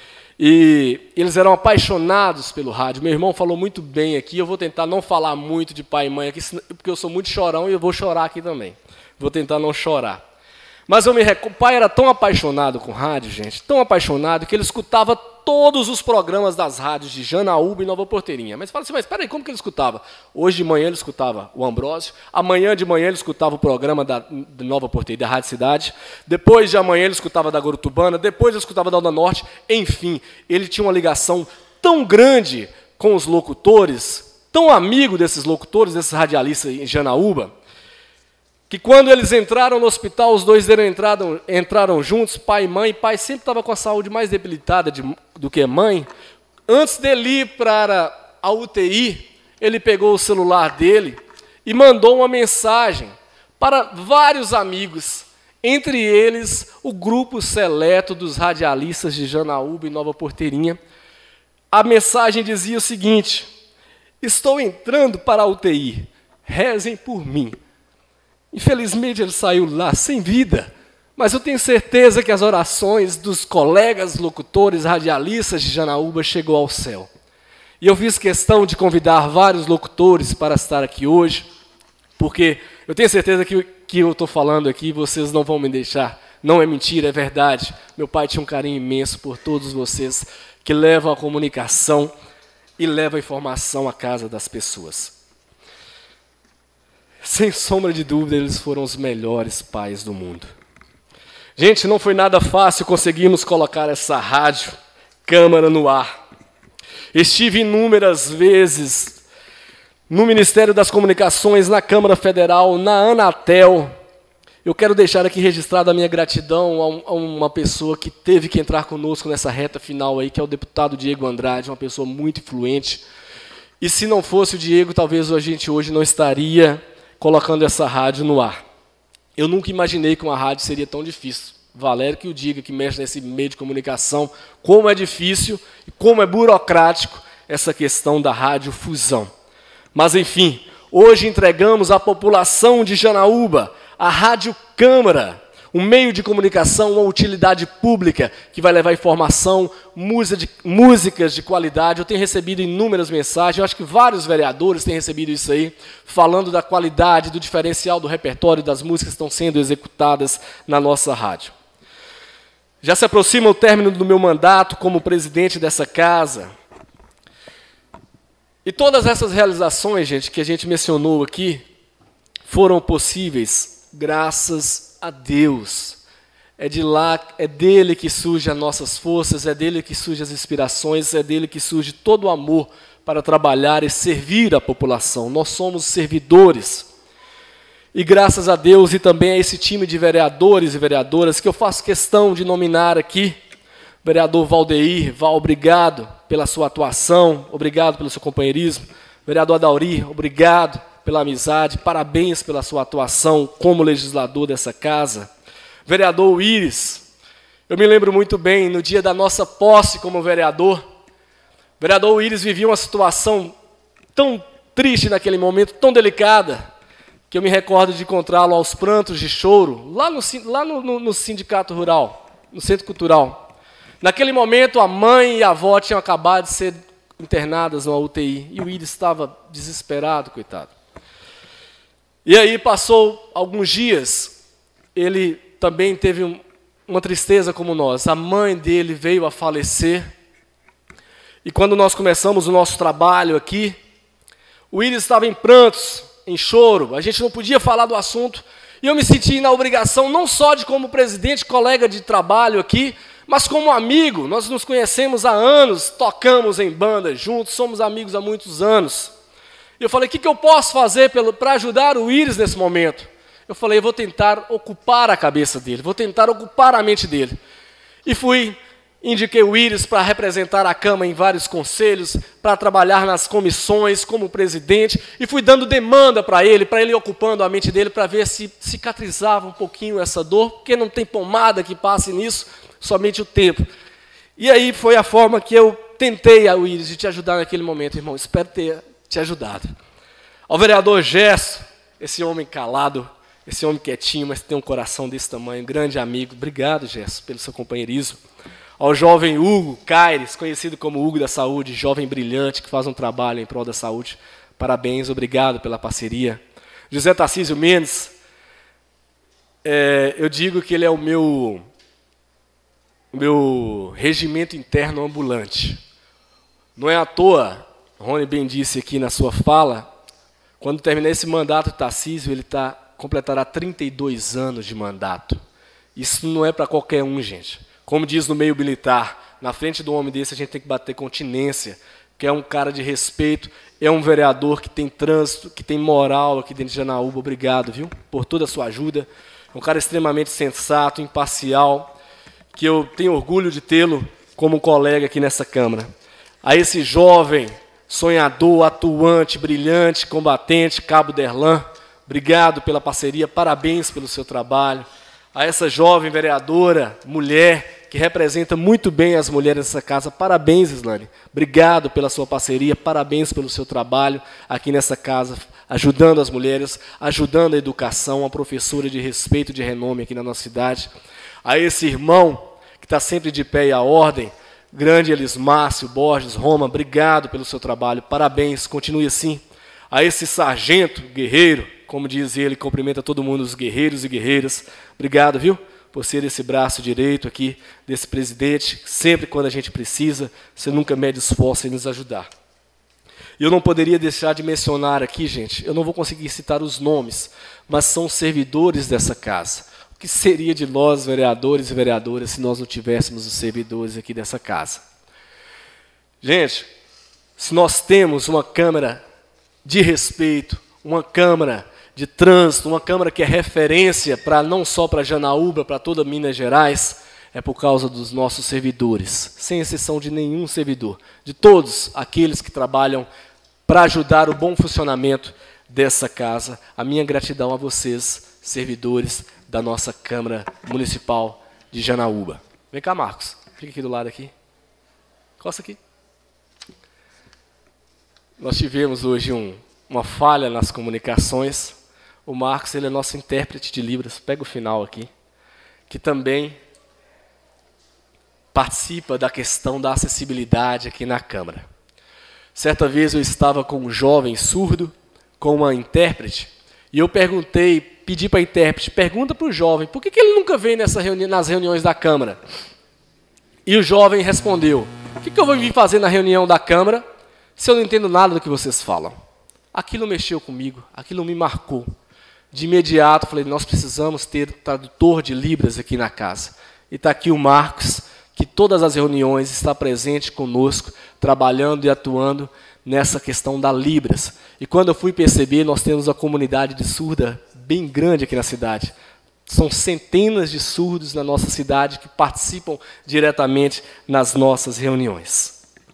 E eles eram apaixonados pelo rádio. Meu irmão falou muito bem aqui, eu vou tentar não falar muito de pai e mãe aqui, porque eu sou muito chorão e eu vou chorar aqui também. Vou tentar não chorar. Mas eu me recordo, o pai era tão apaixonado com rádio, gente, tão apaixonado, que ele escutava todos os programas das rádios de Janaúba e Nova Porteirinha. Mas fala assim, mas espera aí, como que ele escutava? Hoje de manhã ele escutava o Ambrósio, amanhã de manhã ele escutava o programa da, da Nova Porteirinha, da Rádio Cidade, depois de amanhã ele escutava da Gorutubana, depois ele escutava da Onda Norte, enfim, ele tinha uma ligação tão grande com os locutores, tão amigo desses locutores, desses radialistas em Janaúba, que quando eles entraram no hospital, os dois entraram, entraram juntos, pai e mãe. Pai sempre estava com a saúde mais debilitada de, do que mãe. Antes dele ir para a U T I, ele pegou o celular dele e mandou uma mensagem para vários amigos, entre eles o grupo seleto dos radialistas de Janaúba e Nova Porteirinha. A mensagem dizia o seguinte: estou entrando para a U T I, rezem por mim. Infelizmente, ele saiu lá sem vida, mas eu tenho certeza que as orações dos colegas locutores radialistas de Janaúba chegou ao céu. E eu fiz questão de convidar vários locutores para estar aqui hoje, porque eu tenho certeza que o que eu estou falando aqui vocês não vão me deixar. Não é mentira, é verdade. Meu pai tinha um carinho imenso por todos vocês que levam a comunicação e levam a informação à casa das pessoas. Sem sombra de dúvida, eles foram os melhores pais do mundo. Gente, não foi nada fácil conseguirmos colocar essa rádio Câmara no ar. Estive inúmeras vezes no Ministério das Comunicações, na Câmara Federal, na Anatel. Eu quero deixar aqui registrada a minha gratidão a uma pessoa que teve que entrar conosco nessa reta final aí, que é o deputado Diego Andrade, uma pessoa muito influente. E se não fosse o Diego, talvez a gente hoje não estaria colocando essa rádio no ar. Eu nunca imaginei que uma rádio seria tão difícil. Valério que o diga, que mexe nesse meio de comunicação, como é difícil e como é burocrático essa questão da rádio fusão. Mas, enfim, hoje entregamos à população de Janaúba a Rádio Câmara, um meio de comunicação, uma utilidade pública que vai levar informação, música de, músicas de qualidade. Eu tenho recebido inúmeras mensagens, eu acho que vários vereadores têm recebido isso aí, falando da qualidade, do diferencial do repertório das músicas que estão sendo executadas na nossa rádio. Já se aproxima o término do meu mandato como presidente dessa casa. E todas essas realizações, gente, que a gente mencionou aqui, foram possíveis graças a Deus. É de lá, é dele que surgem as nossas forças, é dele que surgem as inspirações, é dele que surge todo o amor para trabalhar e servir a população. Nós somos servidores. E graças a Deus e também a esse time de vereadores e vereadoras que eu faço questão de nominar aqui, vereador Valdeir, Val, obrigado pela sua atuação, obrigado pelo seu companheirismo. Vereador Adauri, obrigado pela amizade, parabéns pela sua atuação como legislador dessa casa. Vereador Íris, eu me lembro muito bem, no dia da nossa posse como vereador, vereador Íris vivia uma situação tão triste naquele momento, tão delicada, que eu me recordo de encontrá-lo aos prantos de choro, lá no, lá no, no, no sindicato rural, no centro cultural. Naquele momento, a mãe e a avó tinham acabado de ser internadas numa U T I, e o Íris estava desesperado, coitado. E aí passou alguns dias, ele também teve um, uma tristeza como nós. A mãe dele veio a falecer, e quando nós começamos o nosso trabalho aqui, O Íris estava em prantos, em choro, a gente não podia falar do assunto, e eu me senti na obrigação, não só de como presidente, colega de trabalho aqui, mas como amigo. Nós nos conhecemos há anos, tocamos em banda juntos, somos amigos há muitos anos. E eu falei, o que, que eu posso fazer para ajudar o Íris nesse momento? Eu falei, eu vou tentar ocupar a cabeça dele, vou tentar ocupar a mente dele. E fui, indiquei o Íris para representar a Câmara em vários conselhos, para trabalhar nas comissões como presidente, e fui dando demanda para ele, para ele ir ocupando a mente dele, para ver se cicatrizava um pouquinho essa dor, porque não tem pomada que passe nisso, somente o tempo. E aí foi a forma que eu tentei, a Íris, de te ajudar naquele momento, irmão. Espero ter te ajudado. Ao vereador Gerson, esse homem calado, esse homem quietinho, mas tem um coração desse tamanho, grande amigo. Obrigado, Gerson, pelo seu companheirismo. Ao jovem Hugo Caires, conhecido como Hugo da Saúde, jovem brilhante, que faz um trabalho em prol da saúde. Parabéns, obrigado pela parceria. José Tarcísio Mendes, é, eu digo que ele é o meu, o meu regimento interno ambulante. Não é à toa, Rony bem disse aqui na sua fala, quando terminar esse mandato, Tarcísio, ele tá, completará trinta e dois anos de mandato. Isso não é para qualquer um, gente. Como diz no meio militar, na frente de um homem desse a gente tem que bater continência, que é um cara de respeito, é um vereador que tem trânsito, que tem moral aqui dentro de Janaúba. Obrigado, viu, por toda a sua ajuda. É um cara extremamente sensato, imparcial, que eu tenho orgulho de tê-lo como colega aqui nessa Câmara. A esse jovem, sonhador, atuante, brilhante, combatente, Cabo Derlan, obrigado pela parceria, parabéns pelo seu trabalho. A essa jovem vereadora, mulher, que representa muito bem as mulheres dessa casa, parabéns, Islane. Obrigado pela sua parceria, parabéns pelo seu trabalho aqui nessa casa, ajudando as mulheres, ajudando a educação, uma professora de respeito, de renome aqui na nossa cidade. A esse irmão, que está sempre de pé e à ordem, grande Elismárcio Borges Roma, obrigado pelo seu trabalho, parabéns, continue assim. A esse sargento guerreiro, como diz ele, cumprimenta todo mundo, os guerreiros e guerreiras. Obrigado, viu, por ser esse braço direito aqui desse presidente. Sempre quando a gente precisa, você nunca mede esforço em nos ajudar. E eu não poderia deixar de mencionar aqui, gente, eu não vou conseguir citar os nomes, mas são servidores dessa casa. O que seria de nós, vereadores e vereadoras, se nós não tivéssemos os servidores aqui dessa casa? Gente, se nós temos uma Câmara de respeito, uma Câmara de trânsito, uma Câmara que é referência para não só para Janaúba, para toda Minas Gerais, é por causa dos nossos servidores, sem exceção de nenhum servidor, de todos aqueles que trabalham para ajudar o bom funcionamento dessa casa. A minha gratidão a vocês, servidores da nossa Câmara Municipal de Janaúba. Vem cá, Marcos, fica aqui do lado aqui. Costa aqui. Nós tivemos hoje um, uma falha nas comunicações. O Marcos, ele é nosso intérprete de Libras, pega o final aqui, que também participa da questão da acessibilidade aqui na Câmara. Certa vez eu estava com um jovem surdo, com uma intérprete, e eu perguntei, pedi para a intérprete, pergunta para o jovem, por que, que ele nunca vem nessa reuni- nas reuniões da Câmara? E o jovem respondeu, o que, que eu vou vir fazer na reunião da Câmara se eu não entendo nada do que vocês falam? Aquilo mexeu comigo, aquilo me marcou. De imediato, falei, nós precisamos ter tradutor de Libras aqui na casa. E está aqui o Marcos, que todas as reuniões está presente conosco, trabalhando e atuando nessa questão da Libras. E quando eu fui perceber, nós temos uma comunidade de surda bem grande aqui na cidade. São centenas de surdos na nossa cidade que participam diretamente nas nossas reuniões.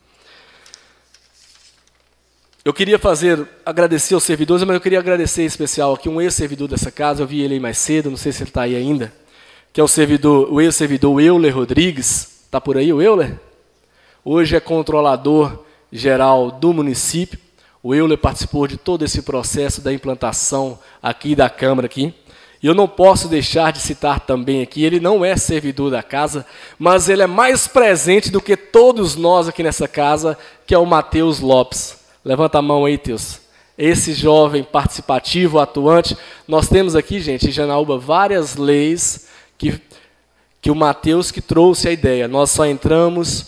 Eu queria fazer, agradecer aos servidores, mas eu queria agradecer em especial aqui um ex-servidor dessa casa, eu vi ele aí mais cedo, não sei se ele está aí ainda, que é o, servidor, o ex-servidor Euler Rodrigues. Está por aí o Euler? Hoje é controlador geral do município. O Euler participou de todo esse processo da implantação aqui da Câmara. Aqui. E eu não posso deixar de citar também aqui, ele não é servidor da casa, mas ele é mais presente do que todos nós aqui nessa casa, que é o Matheus Lopes. Levanta a mão aí, Teus. Esse jovem participativo, atuante. Nós temos aqui, gente, em Janaúba, várias leis que, que o Matheus que trouxe a ideia. Nós só entramos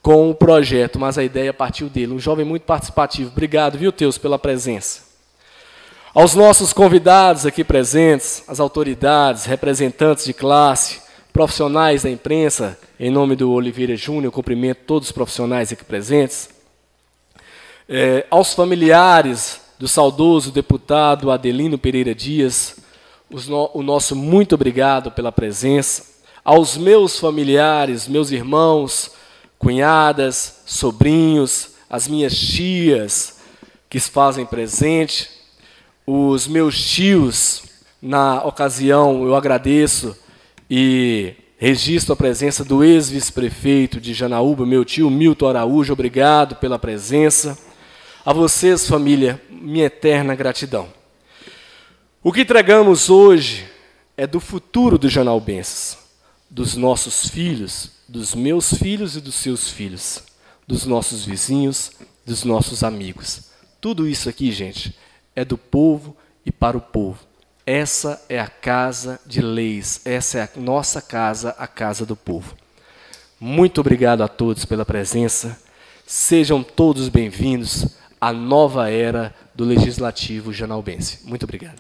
com o projeto, mas a ideia partiu dele. Um jovem muito participativo. Obrigado, viu, Teus, pela presença. Aos nossos convidados aqui presentes, as autoridades, representantes de classe, profissionais da imprensa, em nome do Oliveira Júnior, cumprimento todos os profissionais aqui presentes. É, aos familiares do saudoso deputado Adelino Pereira Dias, os no, o nosso muito obrigado pela presença. Aos meus familiares, meus irmãos, cunhadas, sobrinhos, as minhas tias que se fazem presente, os meus tios, na ocasião eu agradeço e registro a presença do ex-vice-prefeito de Janaúba, meu tio Milton Araújo, obrigado pela presença. A vocês, família, minha eterna gratidão. O que entregamos hoje é do futuro dos janaubenses, dos nossos filhos, dos meus filhos e dos seus filhos, dos nossos vizinhos, dos nossos amigos. Tudo isso aqui, gente, é do povo e para o povo. Essa é a casa de leis, essa é a nossa casa, a casa do povo. Muito obrigado a todos pela presença. Sejam todos bem-vindos à nova era do Legislativo janaubense. Muito obrigado.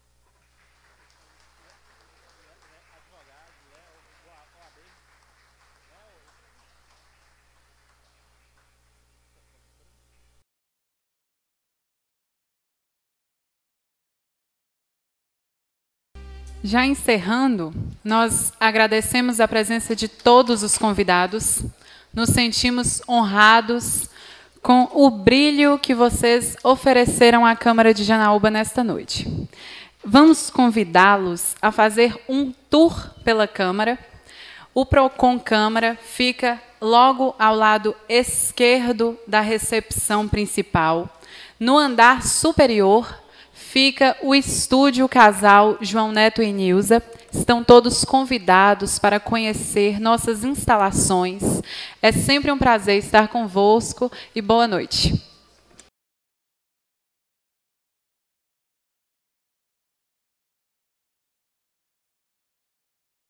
Já encerrando, nós agradecemos a presença de todos os convidados, nos sentimos honrados com o brilho que vocês ofereceram à Câmara de Janaúba nesta noite. Vamos convidá-los a fazer um tour pela Câmara. O Procon Câmara fica logo ao lado esquerdo da recepção principal. No andar superior fica o estúdio casal João Neto e Nilza. Estão todos convidados para conhecer nossas instalações. É sempre um prazer estar convosco e boa noite.